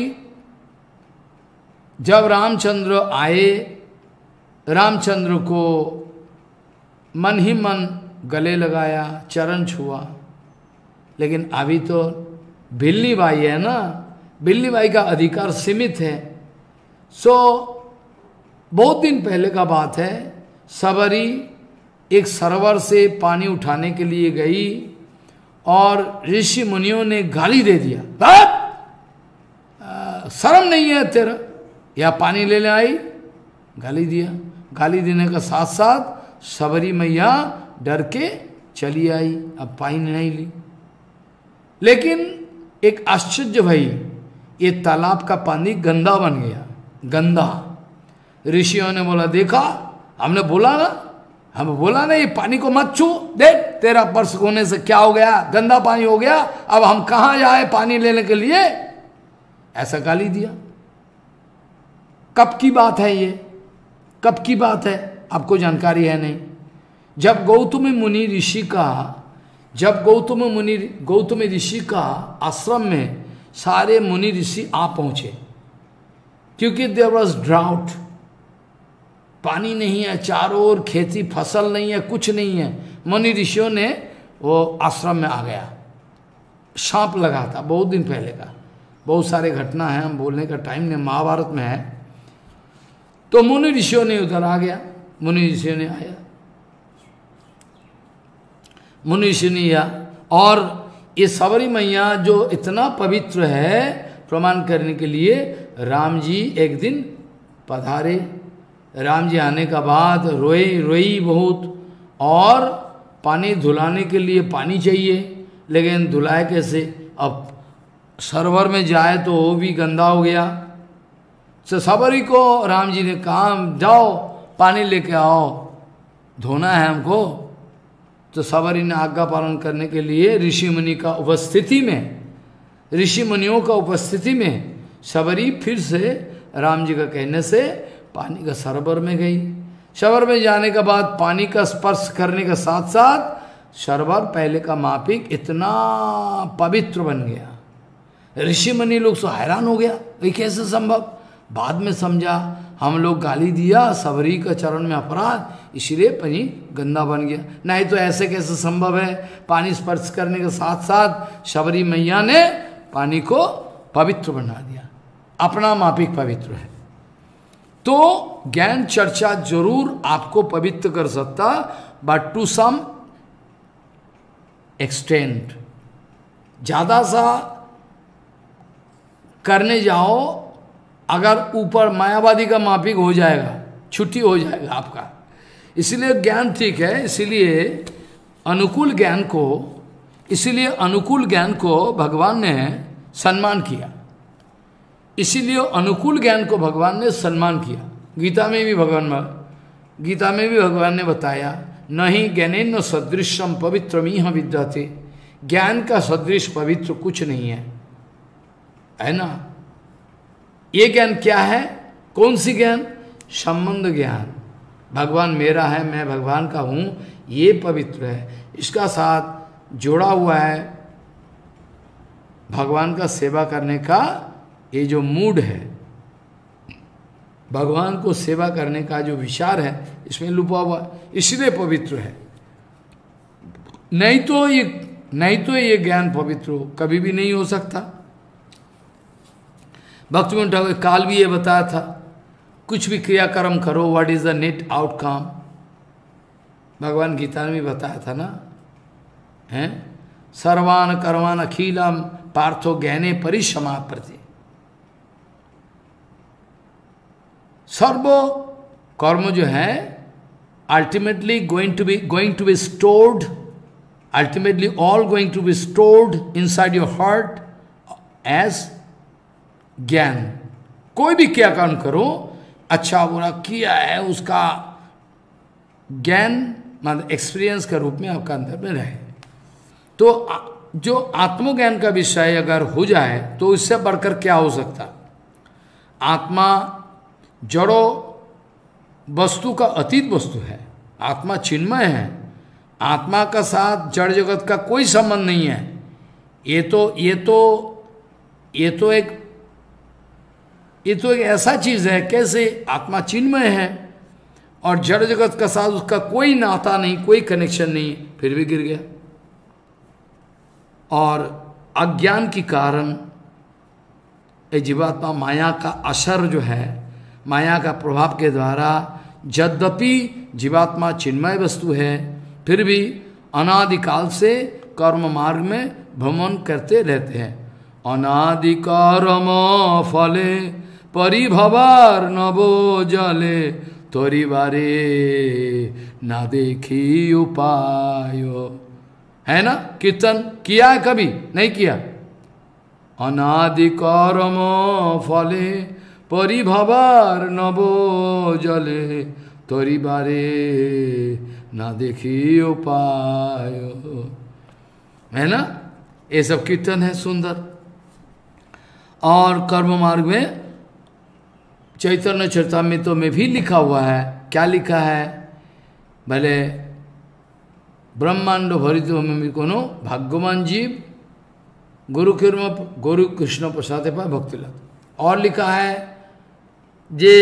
जब रामचंद्र आए, रामचंद्र को मन ही मन गले लगाया, चरण छुआ। लेकिन अभी तो बिल्ली बाई है ना, बिल्ली बाई का अधिकार सीमित है। सो बहुत दिन पहले का बात है, सबरी एक सरोवर से पानी उठाने के लिए गई और ऋषि मुनियों ने गाली दे दिया, शर्म नहीं है तेरा, या पानी लेने आई, गाली दिया। गाली देने का साथ साथ सबरी मैया डर के चली आई, अब पानी नहीं ली। लेकिन एक आश्चर्य भाई, ये तालाब का पानी गंदा बन गया, गंदा। ऋषियों ने बोला, देखा हमने बोला ना, हम बोला ना ये पानी को मत छू, देख तेरा पर्स होने से क्या हो गया, गंदा पानी हो गया, अब हम कहां जाए पानी लेने के लिए, ऐसा गाली दिया। कब की बात है ये, कब की बात है, आपको जानकारी है नहीं। जब गौतम मुनि ऋषि का जब गौतम मुनि गौतम ऋषि का आश्रम में सारे मुनि ऋषि आ पहुंचे, क्योंकि देयर वाज ड्राउट, पानी नहीं है, चारों ओर खेती फसल नहीं है, कुछ नहीं है। मुनि ऋषियों ने वो आश्रम में आ गया, सांप लगा था बहुत दिन पहले का, बहुत सारे घटना है, हम बोलने का टाइम नहीं, महाभारत में है। तो मुनि ऋषियों ने उधर आ गया, मुनि ऋषियों ने आया, मुनि ऋषि ने आया, और ये सबरी मैया जो इतना पवित्र है, प्रमाण करने के लिए राम जी एक दिन पधारे। राम जी आने का बाद रोए रोई बहुत, और पानी धुलाने के लिए पानी चाहिए, लेकिन धुलाए कैसे, अब सरोवर में जाए तो वो भी गंदा हो गया। तो सबरी को राम जी ने कहा, जाओ पानी लेके आओ, धोना है हमको। तो सबरी ने आज्ञा पालन करने के लिए ऋषि मुनि का उपस्थिति में ऋषि मुनियों का उपस्थिति में सबरी फिर से राम जी का कहने से पानी का सरोवर में गई। सरोवर में जाने के बाद पानी का स्पर्श करने के साथ साथ सरोवर पहले का मापिक इतना पवित्र बन गया। ऋषि मुनि लोग तो हैरान हो गया, ये कैसे संभव। बाद में समझा, हम लोग गाली दिया, सबरी का चरण में अपराध, इसलिए पानी गंदा बन गया। नहीं तो ऐसे कैसे संभव है, पानी स्पर्श करने के साथ साथ सबरी मैया ने पानी को पवित्र बना दिया, अपना मापिक पवित्र है। तो ज्ञान चर्चा जरूर आपको पवित्र कर सकता, बट टू सम एक्सटेंट। ज्यादा सा करने जाओ, अगर ऊपर मायावादी का मापिक हो जाएगा, छुट्टी हो जाएगा आपका। इसलिए ज्ञान ठीक है, इसीलिए अनुकूल ज्ञान को इसीलिए अनुकूल ज्ञान को भगवान ने सम्मान किया। इसीलिए अनुकूल ज्ञान को भगवान ने सम्मान किया। गीता में भी भगवान गीता में भी भगवान ने बताया, नहीं ज्ञानेन सदृशम पवित्रमिह विद्यते, ज्ञान का सदृश पवित्र कुछ नहीं है, है ना। ये ज्ञान क्या है, कौन सी ज्ञान, संबंध ज्ञान। भगवान मेरा है, मैं भगवान का हूं, ये पवित्र है। इसका साथ जोड़ा हुआ है भगवान का सेवा करने का ये जो मूड है, भगवान को सेवा करने का जो विचार है, इसमें लुपा हुआ, इसलिए पवित्र है। नहीं तो ये नहीं तो ये ज्ञान पवित्र हो कभी भी नहीं हो सकता। भक्तिविनोद ठाकुर काल भी ये बताया था, कुछ भी क्रियाकर्म करो, what is the net outcome, भगवान गीता में भी बताया था ना, हैं सर्वान कर्मान अखिलम पार्थो ज्ञाने परिसमाप्रति। सर्व कर्म जो है ultimately going to be going to be stored, ultimately all going to be stored inside your heart as ज्ञान। कोई भी क्या काम करो, अच्छा बुरा किया है, उसका ज्ञान मतलब एक्सपीरियंस के रूप में आपका अंदर में रहे। तो जो आत्मज्ञान का विषय अगर हो जाए तो इससे बढ़कर क्या हो सकता। आत्मा जड़ो वस्तु का अतीत वस्तु है, आत्मा चिन्मय है, आत्मा का साथ जड़ जगत का कोई संबंध नहीं है। ये तो ये तो ये तो एक ये तो एक ऐसा चीज है, कैसे आत्मा चिन्मय है, और जड़ जगत का साथ उसका कोई नाता नहीं, कोई कनेक्शन नहीं, फिर भी गिर गया। और अज्ञान के कारण ये जीवात्मा माया का असर जो है, माया का प्रभाव के द्वारा, यद्यपि जीवात्मा चिन्मय वस्तु है, फिर भी अनादिकाल से कर्म मार्ग में भ्रमण करते रहते हैं। अनादि कर्म फले परिभवार नवो जले तोरिबारे ना देखी उपाय। है ना, कीर्तन किया है कभी? नहीं किया। अनादि कर्म फले परिभवार नवो जले तोरिबारे ना देखी उपाय। है ना, ये सब कीर्तन है सुंदर। और कर्म मार्ग में चैतन्य चरितामृत में भी लिखा हुआ है। क्या लिखा है? भले ब्रह्मांड भरित में कोनो भाग्यवान जीव गुरु कृष्ण गुरु कृष्ण प्रसाद पाए भक्ति लग। और लिखा है जे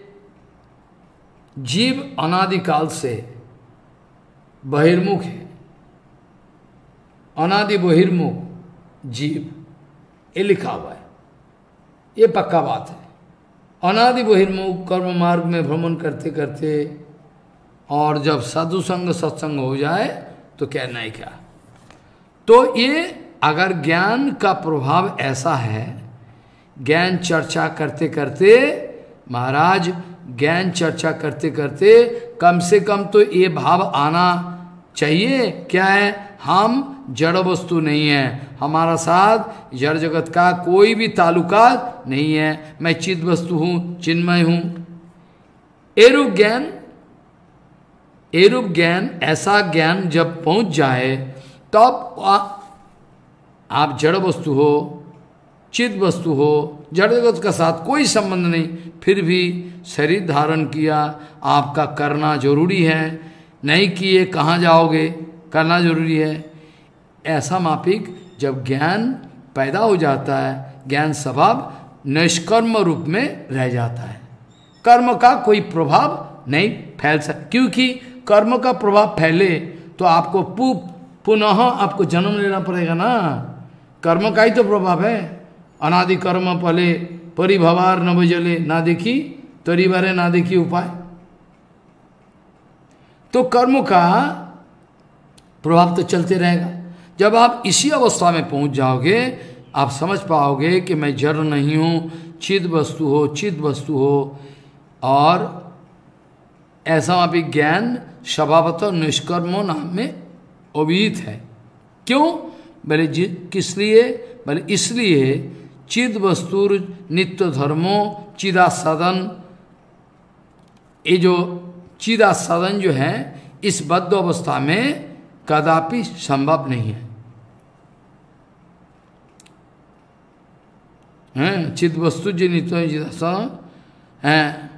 जीव अनादिकाल से बहिर्मुख है, अनादि बहिर्मुख जीव, ये लिखा हुआ है, ये पक्का बात है। अनादि बहिर्मुख कर्म मार्ग में भ्रमण करते करते, और जब साधु संग सत्संग हो जाए तो कहना ही क्या। तो ये अगर ज्ञान का प्रभाव ऐसा है, ज्ञान चर्चा करते करते महाराज, ज्ञान चर्चा करते करते कम से कम तो ये भाव आना चाहिए, क्या है, हम जड़ वस्तु नहीं है, हमारा साथ जड़ जगत का कोई भी ताल्लुकात नहीं है, मैं चिद वस्तु हूं, चिन्मय हूं। एरूप ज्ञान, एरूप ज्ञान, ऐसा ज्ञान जब पहुंच जाए तब आ, आप जड़ वस्तु हो, चिद वस्तु हो, जड़ जगत का साथ कोई संबंध नहीं, फिर भी शरीर धारण किया, आपका करना जरूरी है, नहीं किए कहाँ जाओगे, करना जरूरी है। ऐसा मापिक जब ज्ञान पैदा हो जाता है, ज्ञान स्वभाव निष्कर्म रूप में रह जाता है, कर्म का कोई प्रभाव नहीं फैल सकता। क्योंकि कर्म का प्रभाव फैले तो आपको पुनः आपको जन्म लेना पड़ेगा ना, कर्म का ही तो प्रभाव है। अनादि कर्म फले परिभवार नव जले ना देखी तरीबारे ना देखी उपाय। तो कर्म का प्रभाव तो चलते रहेगा। जब आप इसी अवस्था में पहुंच जाओगे, आप समझ पाओगे कि मैं जड़ नहीं हूँ, चिद वस्तु हो, चिद वस्तु हो, और ऐसा अभी ज्ञान स्वभावतः निष्कर्मो नाम में अभिहित है। क्यों? बोले किस लिए? बोले इसलिए चिद वस्तुर नित्य धर्मो चिदासदन, ये जो चिदासदन जो है इस बद्ध अवस्था में कदापि संभव नहीं है। हैं चिद वस्तु जो नित्य चिदासदन है,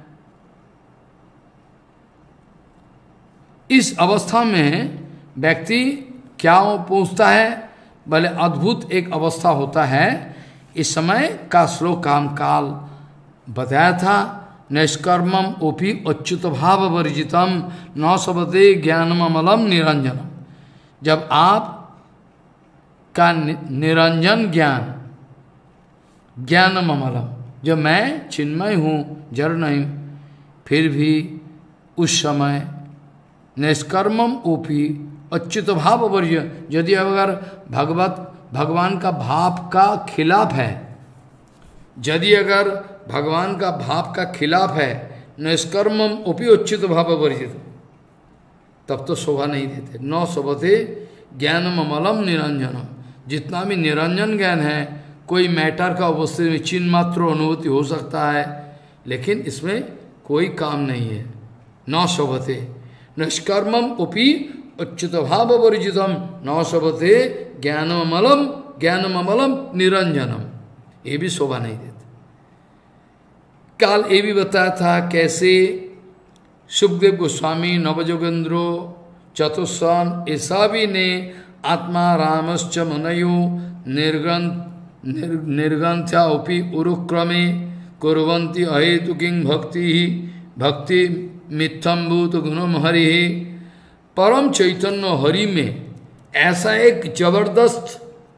इस अवस्था में व्यक्ति क्या पहुंचता है? भले अद्भुत एक अवस्था होता है। इस समय का श्लोक काम काल बताया था, निष्कर्मम ओपी अच्युत भाव वर्जितम न सबते ज्ञानमलम निरंजनम। जब आप का निरंजन ज्ञान, ज्ञानमलम, जो मैं चिन्मय हूँ, जड़ नहीं, फिर भी उस समय निष्कर्मम ओपी अच्युत भाव वर्ज्य, यदि अगर भगवत भगवान का भाव का खिलाफ है, यदि अगर भगवान का भाव का खिलाफ है, निष्कर्मम ओपी अच्युत भाव वर्जित, तब तो शोभा नहीं देते। न शोभते ज्ञानम अमलम निरंजनम। जितना भी निरंजन ज्ञान है, कोई मैटर का अवस्थित में चिन्ह मात्र अनुभूति हो सकता है, लेकिन इसमें कोई काम नहीं है। न शोभते निष्कर्मम उपी अच्युत भाव वर्जितम न शोभते ज्ञानमलम ज्ञानमलम निरंजनम। ये भी शोभा नहीं देते। काल ये भी बताया था कैसे सुखदेव गोस्वामी, नवजोगेंद्रो, चतुस्वन, ये सभी ने आत्मा रामश्च मनयो निर्ग्रंथ निर, निर्ग्रंथ्या उपी उरुक्रमे कुर्वन्ति अहेतु किंग भक्ति भक्ति मिथ्यम भूत गुणम हरि, परम चैतन्य हरि में ऐसा एक जबरदस्त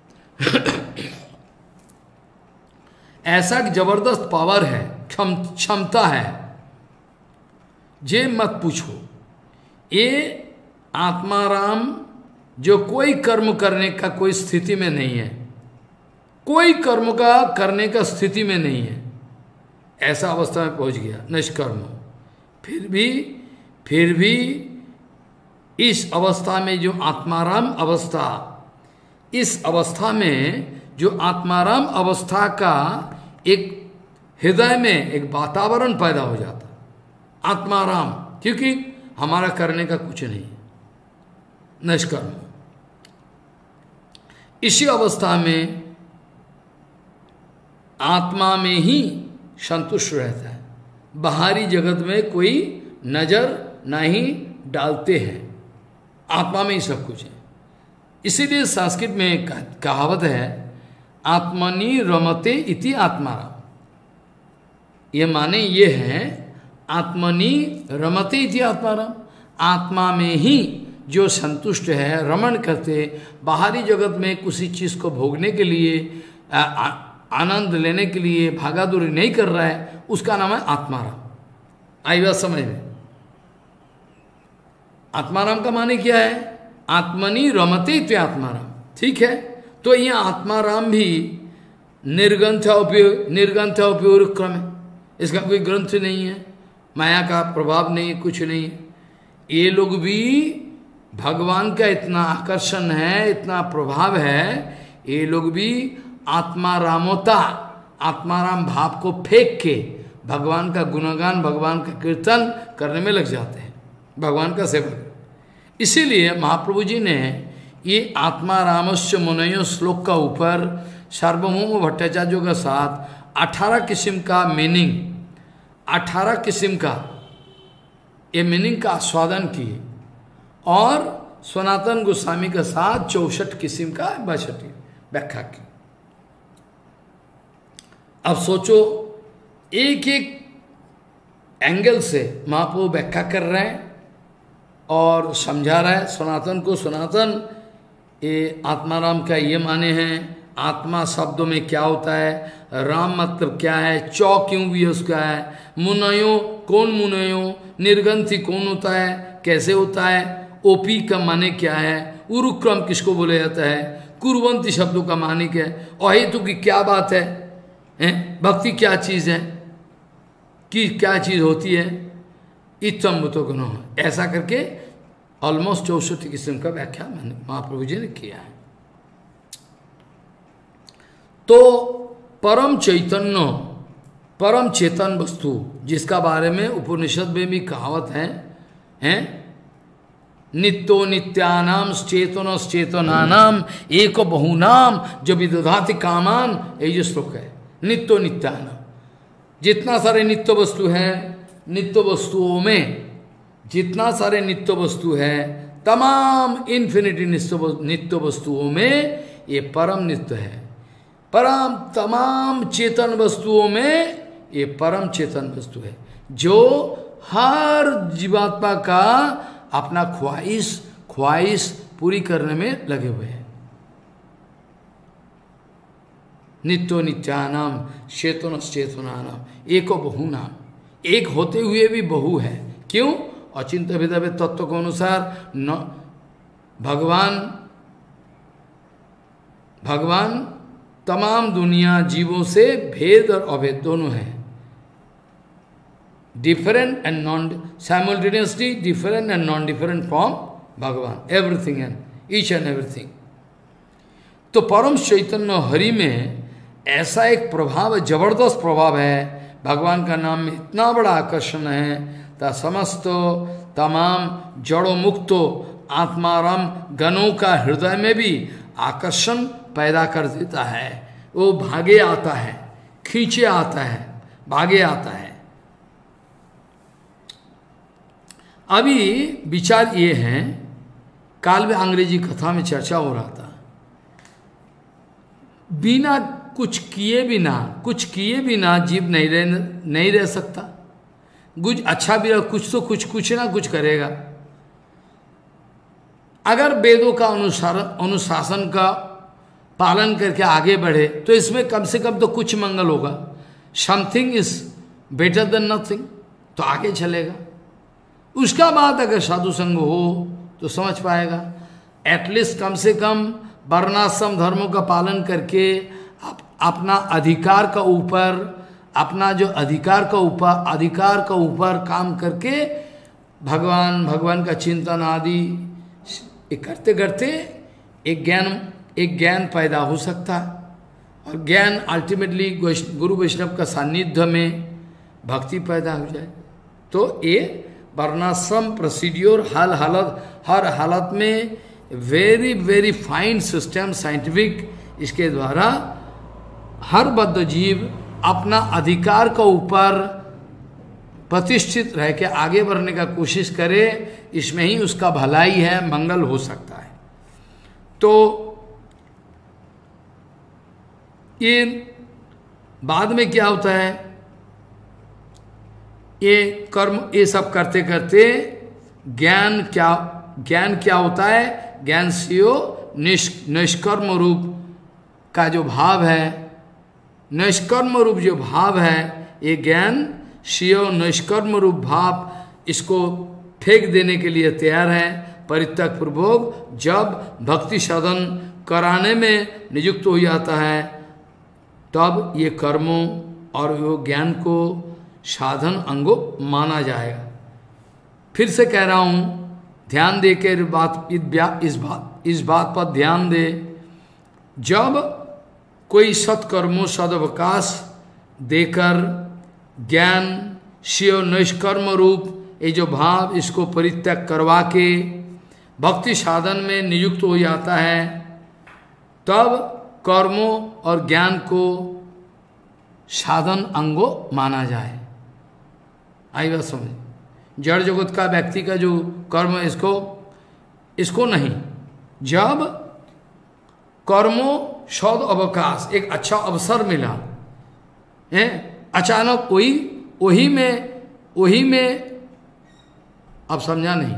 ऐसा एक जबरदस्त पावर है, क्षम क्षमता है, जे मत पूछो। ये आत्माराम जो कोई कर्म करने का कोई स्थिति में नहीं है, कोई कर्म का करने का स्थिति में नहीं है, ऐसा अवस्था में पहुंच गया निष्कर्म। फिर भी फिर भी इस अवस्था में जो आत्माराम अवस्था, इस अवस्था में जो आत्माराम अवस्था का एक हृदय में एक वातावरण पैदा हो जाता, आत्माराम, क्योंकि हमारा करने का कुछ नहीं, निष्कर्म। इसी अवस्था में आत्मा में ही संतुष्ट रहता है, बाहरी जगत में कोई नजर नहीं डालते हैं, आत्मा में ही सब कुछ है। इसीलिए संस्कृत में कहावत है, आत्मनि रमते इति आत्माराम। ये माने ये है, आत्मनि रमते इति आत्माराम, आत्मा में ही जो संतुष्ट है, रमण करते, बाहरी जगत में किसी चीज को भोगने के लिए, आ, आ, आनंद लेने के लिए भागादौड़ी नहीं कर रहा है, उसका नाम है आत्माराम। आई बात समझ में? आत्माराम का माने क्या है? आत्मनि रमते इति आत्माराम। ठीक है, तो यह आत्माराम भी निर्ग्रंथ उपयोग निर्ग्रंथ उपयोग क्रम है, इसका कोई ग्रंथ नहीं है, माया का प्रभाव नहीं है, कुछ नहीं है। ये लोग भी भगवान का इतना आकर्षण है, इतना प्रभाव है, ये लोग भी आत्मारामोता, आत्माराम भाव को फेंक के भगवान का गुणगान, भगवान का कीर्तन करने में लग जाते हैं, भगवान का सेवक। इसीलिए महाप्रभु जी ने ये आत्मारामस्य मुनयो श्लोक का ऊपर सार्वभौम भट्टाचार्य के साथ अठारह किस्म का मीनिंग, अठारह किस्म का ये मीनिंग का आस्वादन किए, और सनातन गोस्वामी के साथ चौसठ किस्म का बासठी व्याख्या की। अब सोचो, एक एक एंगल से महाप्रभु व्याख्या कर रहे हैं और समझा रहा है सनातन को। सनातन ये आत्माराम का ये माने हैं, आत्मा शब्दों में क्या होता है, राम मतलब क्या है, चौ क्यों भी उसका है, मुनयो कौन मुनयो, निर्गंथी कौन होता है, कैसे होता है, ओपी का माने क्या है, उरुक्रम किसको बोला जाता है, कुरवंती शब्दों का माने क्या है, अहेतु की क्या बात है, हैं? भक्ति क्या चीज है, कि क्या चीज होती है, इतम तो गुण, ऐसा करके ऑलमोस्ट चौसठ किस्म का व्याख्या महाप्रभु जी ने किया है। तो परम चैतन्य, परम चेतन वस्तु जिसका बारे में उपनिषद में भी कहावत है, हैं? नित्यो नित्यानाम चेतन चेतनानाम एक बहुनाम जो विदधाति कामान, ये जो श्लोक है, नित्यो नित्यानाम, जितना सारे नित्य वस्तु है, नित्य वस्तुओं में जितना सारे नित्य वस्तु है, तमाम इन्फिनिटी नित्य वस्तुओं में ये परम नित्य है, परम तमाम चेतन वस्तुओं में ये परम चेतन वस्तु है, जो हर जीवात्मा का अपना ख्वाहिश ख्वाहिश पूरी करने में लगे हुए हैं। नित्यो नित्यानाम चेतन चेतनानाम एको बहु नाम, एक होते हुए भी बहु है। क्यों? अचिंत भेदाभेद तत्व के अनुसार न भगवान भगवान तमाम दुनिया जीवों से भेद और अभेद दोनों है, different and non simultaneously different and non different from भगवान, everything and each and everything. तो परम चैतन्य हरि में ऐसा एक प्रभाव, जबरदस्त प्रभाव है, भगवान का नाम में इतना बड़ा आकर्षण है, ता समस्त तमाम जड़ों मुक्तो आत्माराम गणों का हृदय में भी आकर्षण पैदा कर देता है। वो भागे आता है, खींचे आता है, भागे आता है। अभी विचार ये है, काल में अंग्रेजी कथा में चर्चा हो रहा था, बिना कुछ किए बिना कुछ किए बिना जीव नहीं रह नहीं रह सकता। कुछ अच्छा भी कुछ तो कुछ कुछ ना कुछ करेगा। अगर वेदों का अनुसार अनुशासन का पालन करके आगे बढ़े तो इसमें कम से कम तो कुछ मंगल होगा। Something is better than nothing, तो आगे चलेगा। उसका बाद अगर साधु संग हो तो समझ पाएगा। एटलीस्ट कम से कम वर्णाश्रम धर्मों का पालन करके आप अपना अधिकार का ऊपर अपना जो अधिकार का ऊपर अधिकार का ऊपर काम करके भगवान भगवान का चिंतन आदि करते करते एक ज्ञान एक ज्ञान पैदा हो सकता है। और ज्ञान अल्टीमेटली गुरु वैष्णव का सानिध्य में भक्ति पैदा हो जाए। तो ये वर्णाश्रम प्रोसीड्योर हर हालत हर हालत में very very fine system scientific, इसके द्वारा हर बद्ध जीव अपना अधिकार का ऊपर प्रतिष्ठित रह के आगे बढ़ने का कोशिश करे, इसमें ही उसका भलाई है, मंगल हो सकता है। तो ये बाद में क्या होता है, ये कर्म ये सब करते करते ज्ञान क्या ज्ञान क्या होता है, ज्ञान सियो निष्कर्म रूप का जो भाव है, निष्कर्म रूप जो भाव है, ये ज्ञान शिव निष्कर्म रूप भाव, इसको फेंक देने के लिए तैयार है परित्याग पूर्वक। जब भक्ति साधन कराने में नियुक्त हो जाता है तब ये कर्मों और वो ज्ञान को साधन अंगो माना जाएगा। फिर से कह रहा हूँ, ध्यान दे के बात इस बात इस बात पर ध्यान दे। जब कोई सत्कर्मों सदवकाश देकर ज्ञान शिव निष्कर्म रूप ये जो भाव इसको परित्याग करवा के भक्ति साधन में नियुक्त हो जाता है, तब कर्मों और ज्ञान को साधन अंगो माना जाए। आई बात समझ। जड़ जगत का व्यक्ति का जो कर्म इसको इसको नहीं। जब कर्मों सद अवकाश एक अच्छा अवसर मिला है, अचानक वही वही में वही में अब समझा नहीं,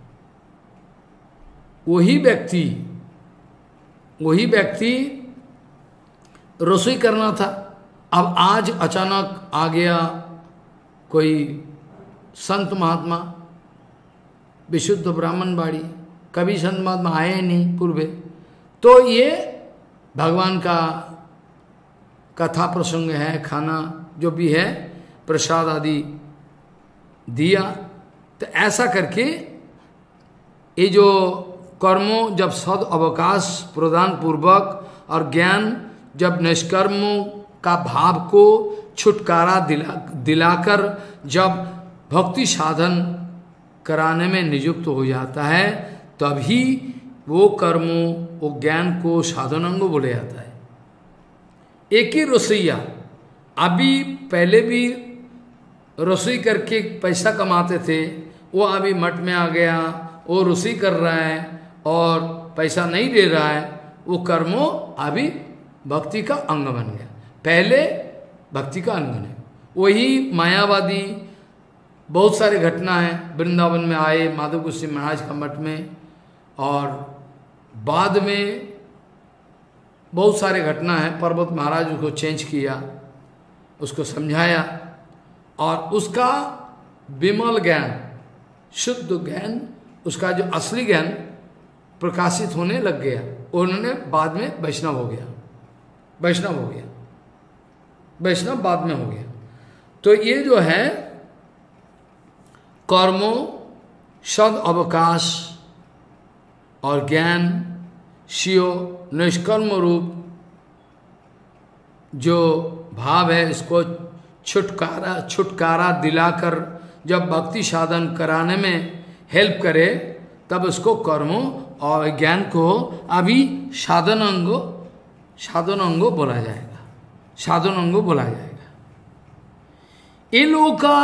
वही व्यक्ति वही व्यक्ति रसोई करना था, अब आज अचानक आ गया कोई संत महात्मा विशुद्ध ब्राह्मण बाड़ी, कभी संत महात्मा आए नहीं पूर्वे, तो ये भगवान का कथा प्रसंग है, खाना जो भी है प्रसाद आदि दिया। तो ऐसा करके ये जो कर्मों जब सद अवकाश प्रदान पूर्वक और ज्ञान जब निष्कर्मों का भाव को छुटकारा दिला दिलाकर जब भक्ति साधन कराने में नियुक्त हो जाता है, तभी वो कर्मों वो ज्ञान को साधनांगो बोला जाता है। एक ही रसोईया अभी पहले भी रसोई करके पैसा कमाते थे, वो अभी मठ में आ गया, वो रसोई कर रहा है और पैसा नहीं दे रहा है, वो कर्मों अभी भक्ति का अंग बन गया, पहले भक्ति का अंग है। वही मायावादी बहुत सारे घटना है, वृंदावन में आए माधव गोस्वामी महाराज का मठ में, और बाद में बहुत सारे घटना है, पर्वत महाराज उसको चेंज किया, उसको समझाया, और उसका विमल ज्ञान शुद्ध ज्ञान उसका जो असली ज्ञान प्रकाशित होने लग गया। उन्होंने बाद में वैष्णव हो गया, वैष्णव हो गया, वैष्णव बाद में हो गया। तो ये जो है कर्मों सद अवकाश और ज्ञान शिव निष्कर्म रूप जो भाव है, इसको छुटकारा छुटकारा दिलाकर जब भक्ति साधन कराने में हेल्प करे, तब उसको कर्मों और ज्ञान को अभी साधन अंगो साधन अंगो बोला जाएगा, साधन अंगो बोला जाएगा। इन लोगों का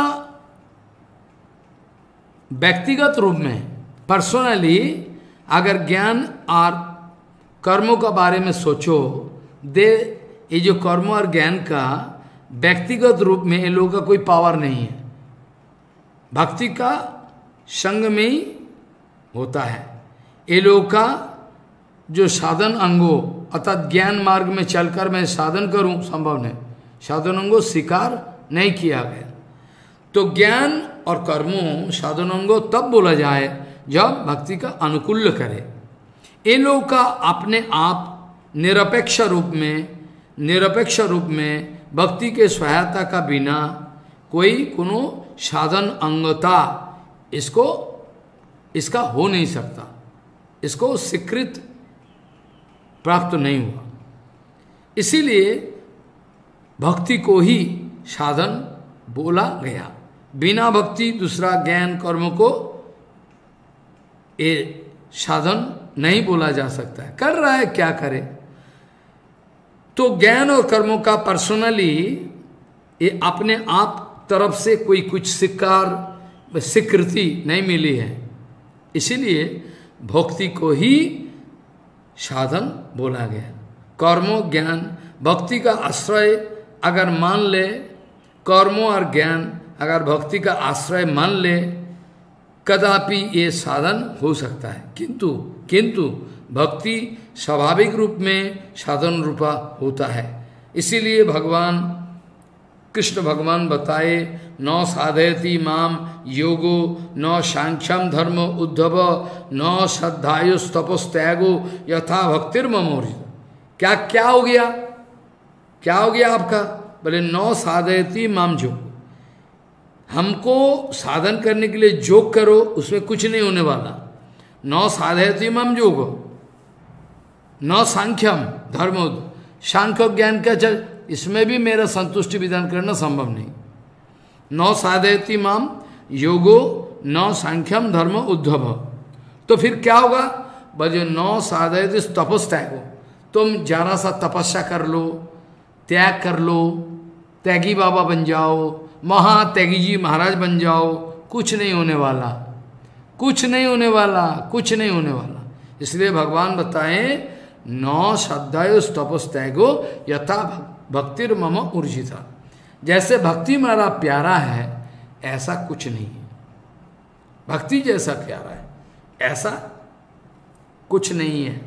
व्यक्तिगत रूप में पर्सनली अगर ज्ञान और कर्मों का बारे में सोचो, दे ये जो कर्म और ज्ञान का व्यक्तिगत रूप में इन लोगों का कोई पावर नहीं है। भक्ति का संग में ही होता है। ये लोग का जो साधन अंगों अर्थात ज्ञान मार्ग में चलकर मैं साधन करूं, संभव नहीं, साधन अंगों स्वीकार नहीं किया गया। तो ज्ञान और कर्मों साधन अंगों तब बोला जाए जब भक्ति का अनुकूल करे। ये लोग का अपने आप निरपेक्ष रूप में निरपेक्ष रूप में भक्ति के सहायता का बिना कोई कोनो साधन अंगता इसको इसका हो नहीं सकता, इसको स्वीकृत प्राप्त नहीं हुआ। इसीलिए भक्ति को ही साधन बोला गया। बिना भक्ति दूसरा ज्ञान कर्म को ये साधन नहीं बोला जा सकता है। कर रहा है, क्या करे? तो ज्ञान और कर्मों का पर्सनली ये अपने आप तरफ से कोई कुछ स्वीकार स्वीकृति नहीं मिली है। इसीलिए भक्ति को ही साधन बोला गया। कर्मों ज्ञान भक्ति का आश्रय अगर मान ले, कर्मों और ज्ञान अगर भक्ति का आश्रय मान ले, कदापि ये साधन हो सकता है। किंतु किंतु भक्ति स्वाभाविक रूप में साधन रूपा होता है। इसीलिए भगवान कृष्ण भगवान बताए, न साधयति माम योगो न सांख्यम धर्म उद्धव न श्रद्धायुष तपस्तैगो यथा भक्तिर्ममोर्जित। क्या क्या हो गया? क्या हो गया आपका? बोले न साधयति माम योग, हमको साधन करने के लिए जोग करो, उसमें कुछ नहीं होने वाला। न साधयति माम योगो न सांख्यम धर्म, सांख्य ज्ञान का चल, इसमें भी मेरा संतुष्टि विधान करना संभव नहीं। न साधयति माम योगो न सांख्यम धर्म उद्धव। तो फिर क्या होगा? बजे न साधयति तपस्तैगो, तुम जरा सा तपस्या कर लो, त्याग कर लो, त्यागी बाबा बन जाओ, महात्यागी जी महाराज बन जाओ, कुछ नहीं होने वाला, कुछ नहीं होने वाला, कुछ नहीं होने वाला। इसलिए भगवान बताएं न श्रद्धायुष तपस्तैगो यथा भक्तिर मम ऊर्जिता। जैसे भक्ति मेरा प्यारा है ऐसा कुछ नहीं है। भक्ति जैसा प्यारा है ऐसा कुछ नहीं है।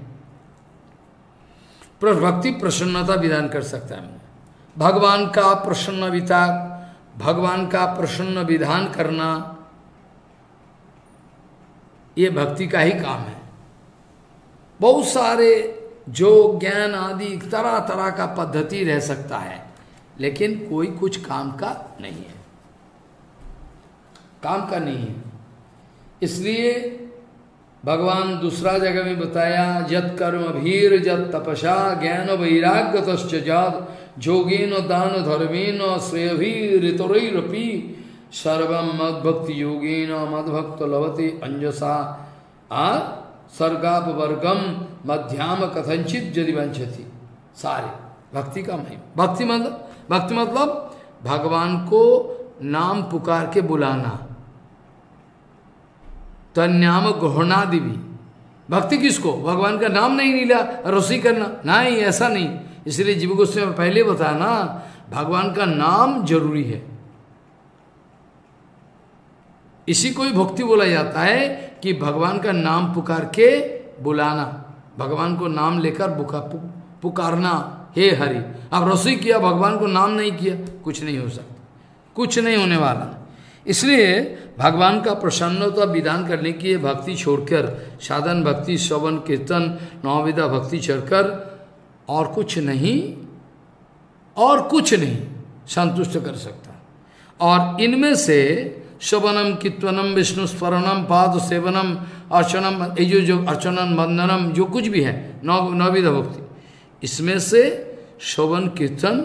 पर भक्ति प्रसन्नता विधान कर सकता है। भगवान का प्रसन्न विता भगवान का प्रसन्न विधान करना ये भक्ति का ही काम है। बहुत सारे जो ज्ञान आदि तरह तरह का पद्धति रह सकता है, लेकिन कोई कुछ काम का नहीं है, काम का नहीं है। इसलिए भगवान दूसरा जगह में बताया, यत कर्म भीर जत तपसा ज्ञान वैराग्य तश्च जात जोगेन दान धर्मेन श्रेयभिरितरैरपि सर्वं मद्भक्ति योगेन मद्भक्त लभते अंजसा आ सर्गापवर्गम मध्याम कथंचित यदि वंचति। सारे भक्ति का महिमा। भक्ति मतलब भक्ति मतलब भगवान को नाम पुकार के बुलाना, तन्याम ग्रहणादि भी। भक्ति किसको? भगवान का नाम नहीं लीला रसी करना, नहीं, ऐसा नहीं। इसलिए जीव गोस्वामी में पहले बताया ना, भगवान का नाम जरूरी है, इसी को ही भक्ति बोला जाता है कि भगवान का नाम पुकार के बुलाना, भगवान को नाम लेकर बुका पु, पुकारना, हे हरि। अब रसोई किया, भगवान को नाम नहीं किया, कुछ नहीं हो सकता, कुछ नहीं होने वाला। इसलिए भगवान का प्रसन्नता विधान करने के लिए भक्ति छोड़कर साधन भक्ति श्रवण कीर्तन नवविधा भक्ति छोड़कर और कुछ नहीं, और कुछ नहीं संतुष्ट कर सकता। और इनमें से श्रवणम कीर्तनम विष्णु स्मरणम पाद सेवनम अर्चनम, ये जो जो अर्चनम वंदनम जो कुछ भी है नव नवविधा भक्ति, इसमें से श्रवण कीर्तन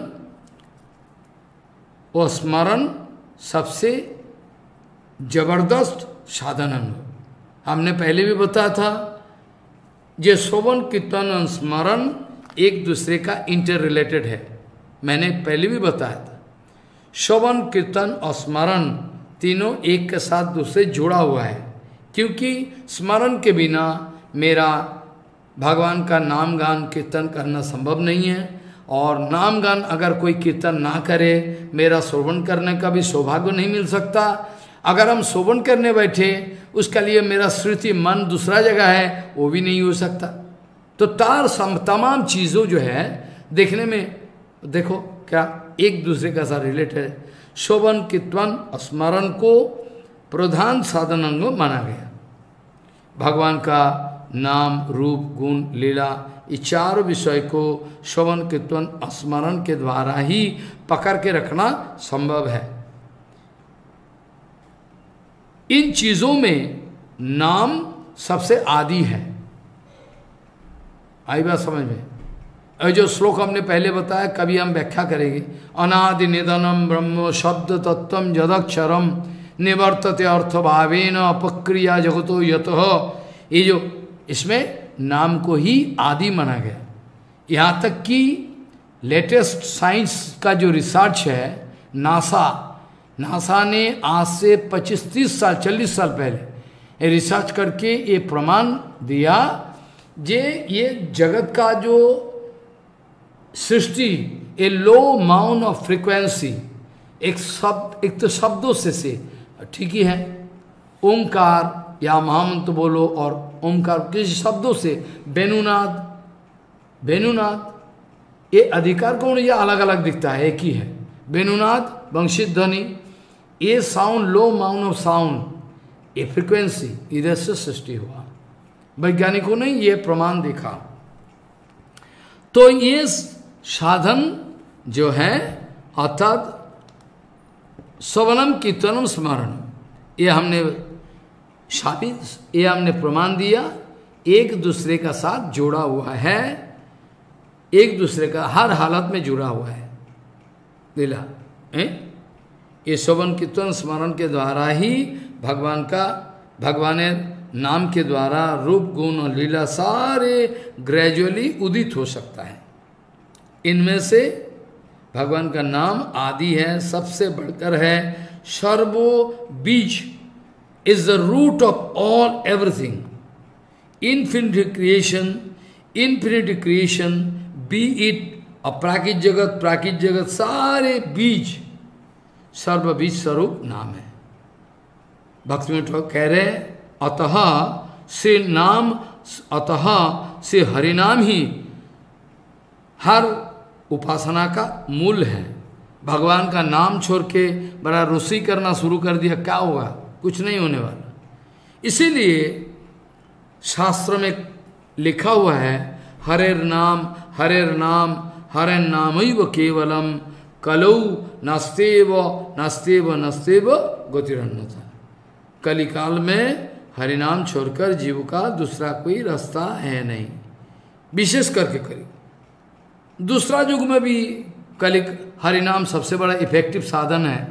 और स्मरण सबसे जबरदस्त साधन है। हमने पहले भी बताया था, ये श्रवण कीर्तन और स्मरण एक दूसरे का इंटर रिलेटेड है। मैंने पहले भी बताया था, श्रवण कीर्तन और स्मरण तीनों एक के साथ दूसरे जुड़ा हुआ है, क्योंकि स्मरण के बिना मेरा भगवान का नाम गान कीर्तन करना संभव नहीं है। और नाम गान अगर कोई कीर्तन ना करे, मेरा श्रवण करने का भी सौभाग्य नहीं मिल सकता। अगर हम शोभन करने बैठे, उसके लिए मेरा श्रुति मन दूसरा जगह है, वो भी नहीं हो सकता। तो तार तमाम चीजों जो है देखने में, देखो क्या एक दूसरे का साथ रिलेटेड है। शोभन कीर्तन स्मरण को प्रधान साधन अंग माना गया। भगवान का नाम, रूप, गुण, लीला, ये चार विषय को श्रवण कीर्तन स्मरण के द्वारा ही पकड़ के रखना संभव है। इन चीजों में नाम सबसे आदि है। आई बात समझ में? और जो श्लोक हमने पहले बताया, कभी हम व्याख्या करेंगे। अनादि निधनम ब्रह्म शब्द तत्वम जदक्षरम निवर्तते अर्थभावेन अपक्रिया जगतो यतः। ये जो इसमें नाम को ही आदि माना गया। यहाँ तक कि लेटेस्ट साइंस का जो रिसर्च है, नासा नासा ने आज से पच्चीस तीस साल चालीस साल पहले रिसर्च करके ये प्रमाण दिया, जे ये जगत का जो सृष्टि, a low mount of frequency, एक शब्द, एक तो शब्दों से से ठीक ही है, ओंकार या महामंत्र बोलो, और ओंकार किसी शब्दों से, वेणुनाद, वेणुनाद ये अधिकार कौन, ये अलग अलग दिखता है, एक ही है। वेणुनाद वंशित ध्वनि, ये sound, low mount of sound, ये फ्रीक्वेंसी इधर से सृष्टि हुआ। वैज्ञानिकों ने ये प्रमाण देखा। तो ये साधन जो है, अर्थात श्रवणम कीर्तनम स्मरणम, ये हमने साबित, ये हमने प्रमाण दिया, एक दूसरे का साथ जोड़ा हुआ है, एक दूसरे का हर हालत में जुड़ा हुआ है। लीला ये श्रवण कीर्तन स्मरण के द्वारा ही भगवान का, भगवान नाम के द्वारा रूप, गुण और लीला सारे ग्रेजुअली उदित हो सकता है। इनमें से भगवान का नाम आदि है, सबसे बढ़कर है। सर्वो बीज is the root of all everything. Infinity creation, infinity creation, be it अपराकित जगत, प्राकित जगत, सारे बीज, सर्व बीज स्वरूप नाम है। भक्ति में तो कह रहे हैं, अतः से नाम, अतः से हरिनाम ही हर उपासना का मूल है। भगवान का नाम छोड़ के बड़ा रुसी करना शुरू कर दिया, क्या होगा? कुछ नहीं होने वाला। इसीलिए शास्त्र में लिखा हुआ है, हरेर नाम, हरेर नाम, हरे नामैव केवलम कलौ नास्तेव नास्तेव नास्तेव गतिरन्यथा। कलिकाल में हरिनाम छोड़कर जीव का दूसरा कोई रास्ता है नहीं, विशेष करके कली। दूसरा युग में भी कलिक हरिनाम सबसे बड़ा इफेक्टिव साधन है।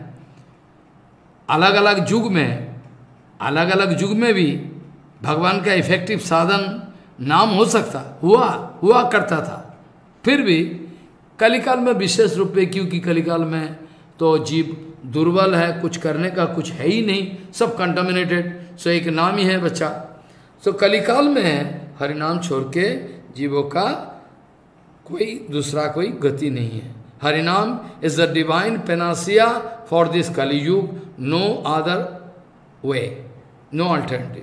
अलग अलग युग में, अलग अलग युग में भी भगवान का इफेक्टिव साधन नाम हो सकता, हुआ हुआ करता था। फिर भी कलिकाल में विशेष रूप में, क्योंकि कलिकाल में तो जीव दुर्बल है, कुछ करने का कुछ है ही नहीं, सब कंटामिनेटेड, सो एक नाम ही है बच्चा। सो कलिकाल में हरिनाम छोड़ के जीवों का कोई दूसरा कोई गति नहीं है। Harinam is the divine panacea for this Kaliyuga, no other way, no alternative.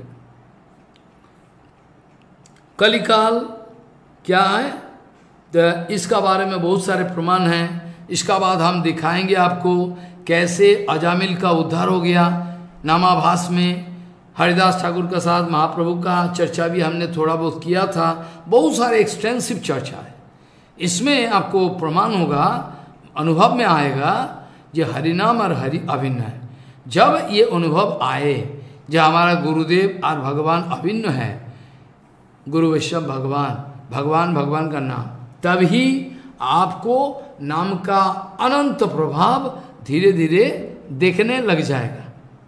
कलिकाल क्या है, तो इसका बारे में बहुत सारे प्रमाण हैं। इसका बाद हम दिखाएंगे आपको कैसे अजामिल का उद्धार हो गया। नामाभास में हरिदास ठाकुर के साथ महाप्रभु का चर्चा भी हमने थोड़ा बहुत किया था, बहुत सारे एक्सटेंसिव चर्चा है। इसमें आपको प्रमाण होगा, अनुभव में आएगा, ये हरिनाम और हरि अभिन्न है। जब ये अनुभव आए, जब हमारा गुरुदेव और भगवान अभिन्न है, गुरु वैष्णव भगवान, भगवान भगवान का नाम, तभी आपको नाम का अनंत प्रभाव धीरे धीरे देखने लग जाएगा।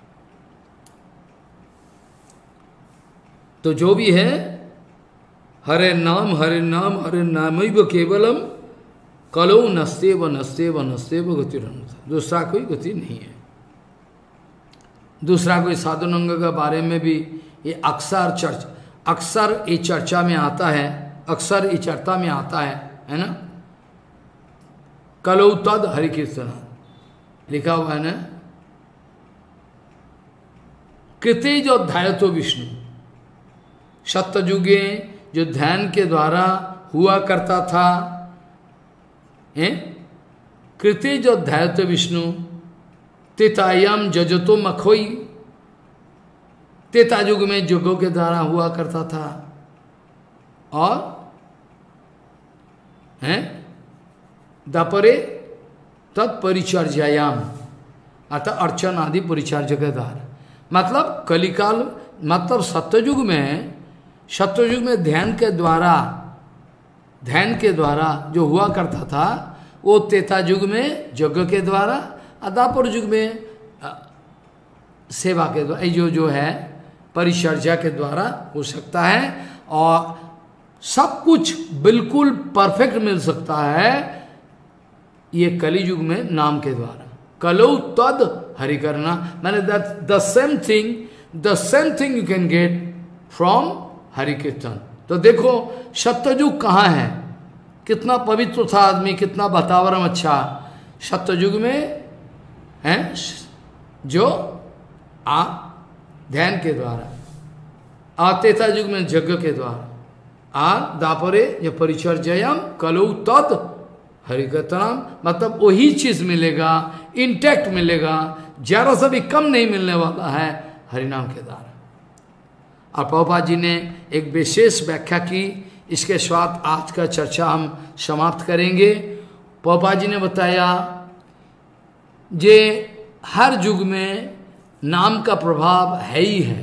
तो जो भी है, हरे नाम हरे नाम हरे नामैव केवलम कलौ नस्तेव नस्तेव नस्तेव गतिरन्यथा। दूसरा कोई गति नहीं है। दूसरा कोई साधन अंग के बारे में भी ये अक्सर चर्च अक्सर ये चर्चा में आता है, अक्सर ये चर्चा में आता है, है ना। कलौ तद हरि कीर्तन लिखा हुआ है ना। कृते जो ध्यायतो विष्णु, सत्ययुगे जो ध्यान के द्वारा हुआ करता था, हैं? कृते जो ध्यायतो विष्णु तेतायम जजतो मखोई, तेता युग में योगों के द्वारा हुआ करता था। और हैं दापरे तत्परिचर्यायाम, अतः अर्चन आदि परिचर्या के द्वारा, मतलब कलिकाल, मतलब सत्ययुग में, सत्ययुग में ध्यान के द्वारा, ध्यान के द्वारा जो हुआ करता था वो त्रेता युग में यज्ञ के द्वारा, द्वापर युग में सेवा के द्वारा, जो जो है परिचर्या के द्वारा हो सकता है। और सब कुछ बिल्कुल परफेक्ट मिल सकता है ये कली युग में नाम के द्वारा। कलो तद हरि करना, मैंने the same thing, the same thing you can get from Hari kirtan. तो देखो सत्ययुग कहाँ है, कितना पवित्र था आदमी, कितना वातावरण अच्छा। सत्ययुग में है जो आ ध्यान के द्वारा, आतेता युग में यज्ञ के द्वारा, आ दापरे जो परिचर्याम कलो तद हरिकथनाम, मतलब वही चीज मिलेगा, इंटैक्ट मिलेगा, जरा सा भी कम नहीं मिलने वाला है हरिनाम के द्वारा। और प्रभुपाद जी ने एक विशेष व्याख्या की, इसके साथ आज का चर्चा हम समाप्त करेंगे। प्रभुपाद जी ने बताया जे हर युग में नाम का प्रभाव है ही है,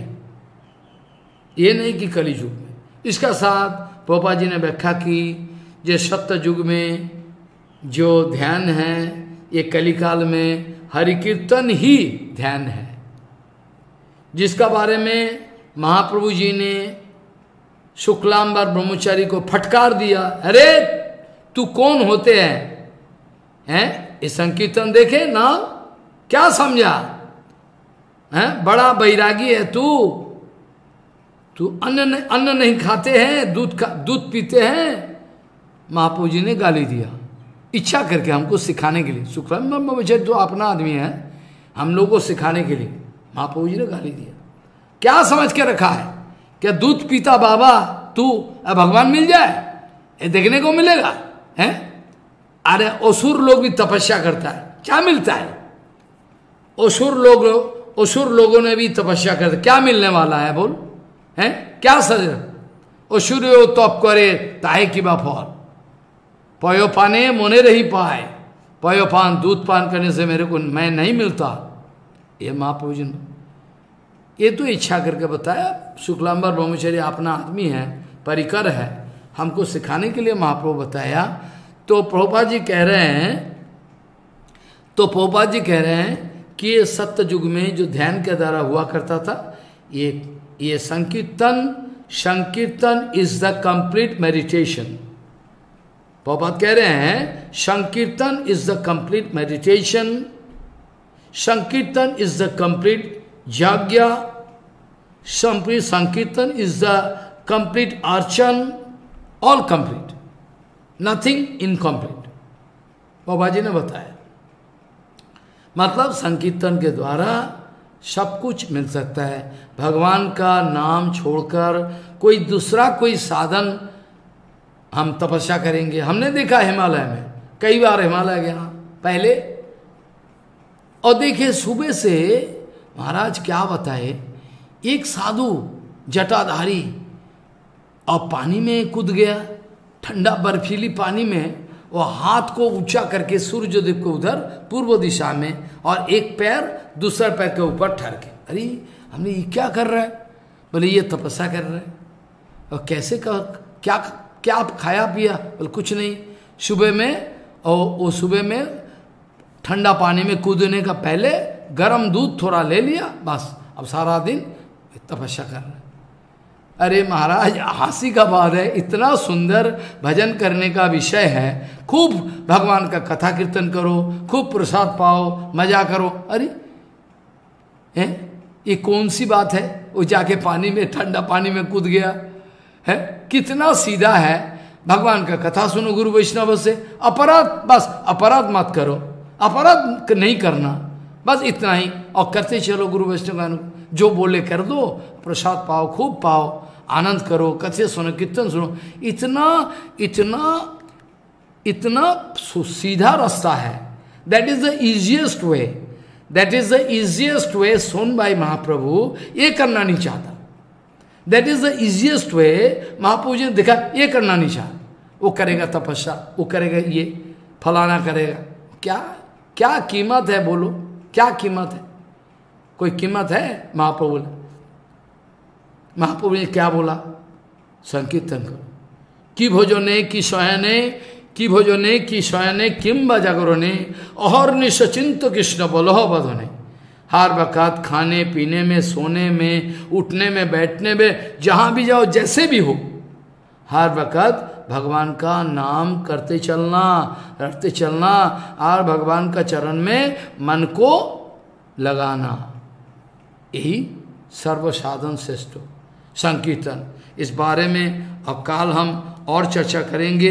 ये नहीं कि कली युग में। इसका साथ प्रभुपाद जी ने व्याख्या की जे सत्य युग में जो ध्यान है ये कलिकाल में हरि कीर्तन ही ध्यान है, जिसका बारे में महाप्रभु जी ने शुक्लांबर ब्रह्मचारी को फटकार दिया, अरे तू कौन होते हैं, हैं? ये संकीर्तन देखे ना, क्या समझा, हैं? बड़ा बैरागी है तू, तू अन्न अन्न नहीं खाते हैं, दूध खा दूध पीते हैं। महाप्रभु जी ने गाली दिया, इच्छा करके हमको सिखाने के लिए। शुक्लांबर ब्रह्मचारी तो अपना आदमी है, हम लोग को सिखाने के लिए महाप्रभु जी ने गाली दिया। क्या समझ के रखा है, क्या दूध पीता बाबा तू भगवान मिल जाए, ये देखने को मिलेगा, हैं? अरे असुर लोग भी तपस्या करता है, क्या मिलता है? असुर लोग असुर लोगों ने भी तपस्या करता, क्या मिलने वाला है बोल, हैं? क्या सज असुर तप करे ताहे की बा फल, पयो पाने मोने रही पाए, पयो पान दूध पान करने से मेरे को मैं नहीं मिलता। ये महाप्रभु जी ने ये तो इच्छा करके बताया। शुक्लांबर ब्रह्मचारी अपना आदमी है, परिकर है, हमको सिखाने के लिए महाप्रभु बताया। तो प्रभुपाद जी कह रहे हैं, तो प्रभुपाद जी कह रहे हैं कि ये सत्य युग में जो ध्यान के द्वारा हुआ करता था, ये ये sankirtan, sankirtan is the complete meditation. Prabhupada कह रहे हैं sankirtan is the complete meditation, sankirtan is the complete yajna, संप्रीत sankirtan is the complete archan, all complete, nothing incomplete. Baba ji ने बताया, मतलब संकीर्तन के द्वारा सब कुछ मिल सकता है। भगवान का नाम छोड़कर कोई दूसरा कोई साधन हम तपस्या करेंगे, हमने देखा हिमालय में, कई बार हिमालय गया पहले, और देखे सुबह से महाराज क्या बताए, एक साधु जटाधारी और पानी में कूद गया, ठंडा बर्फीली पानी में, वो हाथ को ऊंचा करके सूर्यदेव को उधर पूर्व दिशा में, और एक पैर दूसरा पैर के ऊपर ठहर के, अरे हमने ये क्या कर रहा है, बोले ये तपस्या कर रहा है। और कैसे कह क्या क्या आप खाया पिया, बोले कुछ नहीं, सुबह में, और वो सुबह में ठंडा पानी में कूदने का पहले गर्म दूध थोड़ा ले लिया, बस अब सारा दिन तपस्या कर रहे। अरे महाराज हंसी का बात है, इतना सुंदर भजन करने का विषय है, खूब भगवान का कथा कीर्तन करो, खूब प्रसाद पाओ, मजा करो। अरे हैं ये कौन सी बात है, वो जाके पानी में, ठंडा पानी में कूद गया है, कितना सीधा है। भगवान का कथा सुनो गुरु वैष्णव से, अपराध, बस अपराध मत करो, अपराध नहीं करना, बस इतना ही, और करते चलो गुरु वैष्णव का, जो बोले कर दो, प्रसाद पाओ, खूब पाओ, आनंद करो, कथे सुनो, कीर्तन सुनो। इतना इतना इतना सीधा रास्ता है। That is the easiest way, that is the easiest way shown by Mahaprabhu. ये करना नहीं चाहता, that is the easiest way. Mahaprabhu ji ने देखा ये करना नहीं चाहता, वो करेगा तपस्या, वो करेगा ये फलाना करेगा। क्या क्या कीमत है बोलो, क्या कीमत है? कोई कीमत है? महाप्रभु ने महाप्रभु ने क्या बोला? संकीर्तन करो। कि भोजने कि शयने, कि भोजने कि शयने किंबा जागरणे, अहर्निश चिंत कृष्ण बोलह बधने। हर वक़्त खाने पीने में, सोने में, उठने में, बैठने में, जहाँ भी जाओ, जैसे भी हो, हर वक़्त भगवान का नाम करते चलना, रखते चलना, और भगवान का चरण में मन को लगाना, यही सर्व साधन श्रेष्ठ संकीर्तन। इस बारे में अब काल हम और चर्चा करेंगे।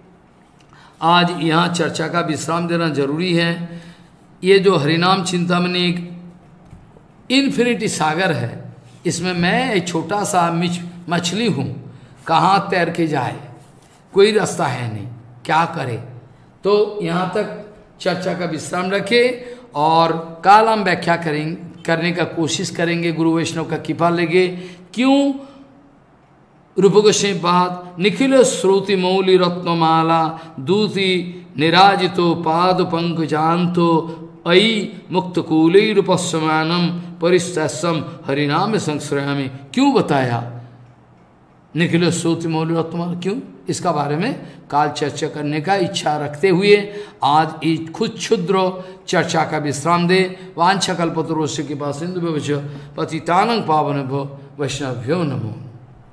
आज यहाँ चर्चा का विश्राम देना जरूरी है। ये जो हरिनाम चिंतामणि एक इन्फिनिटी सागर है, इसमें मैं एक छोटा सा मिच मछली हूँ, कहाँ तैर के जाए, कोई रास्ता है नहीं, क्या करे। तो यहाँ तक चर्चा का विश्राम रखें, और काल हम व्याख्या करेंगे, करने का कोशिश करेंगे, गुरु वैष्णव का कृपा लेंगे। क्यों? रूप गोस्वामी पाद निखिल श्रुति मौली रत्नमाला दूति निराजितो पाद पंकजांतो अयि मुक्त कूलैरुपस्मानम परिस्तम हरिनाम संश्रयामि। क्यों बताया निखिल श्रुति मौली रत्नमाला? क्यों? इसका बारे में काल चर्चा करने का इच्छा रखते हुए आज इस खुद क्षुद्र चर्चा का विश्राम दे। वांछा कल्पतरुस्य के पास सिंधु पतितानंग पावन वैष्णव्यो नमो।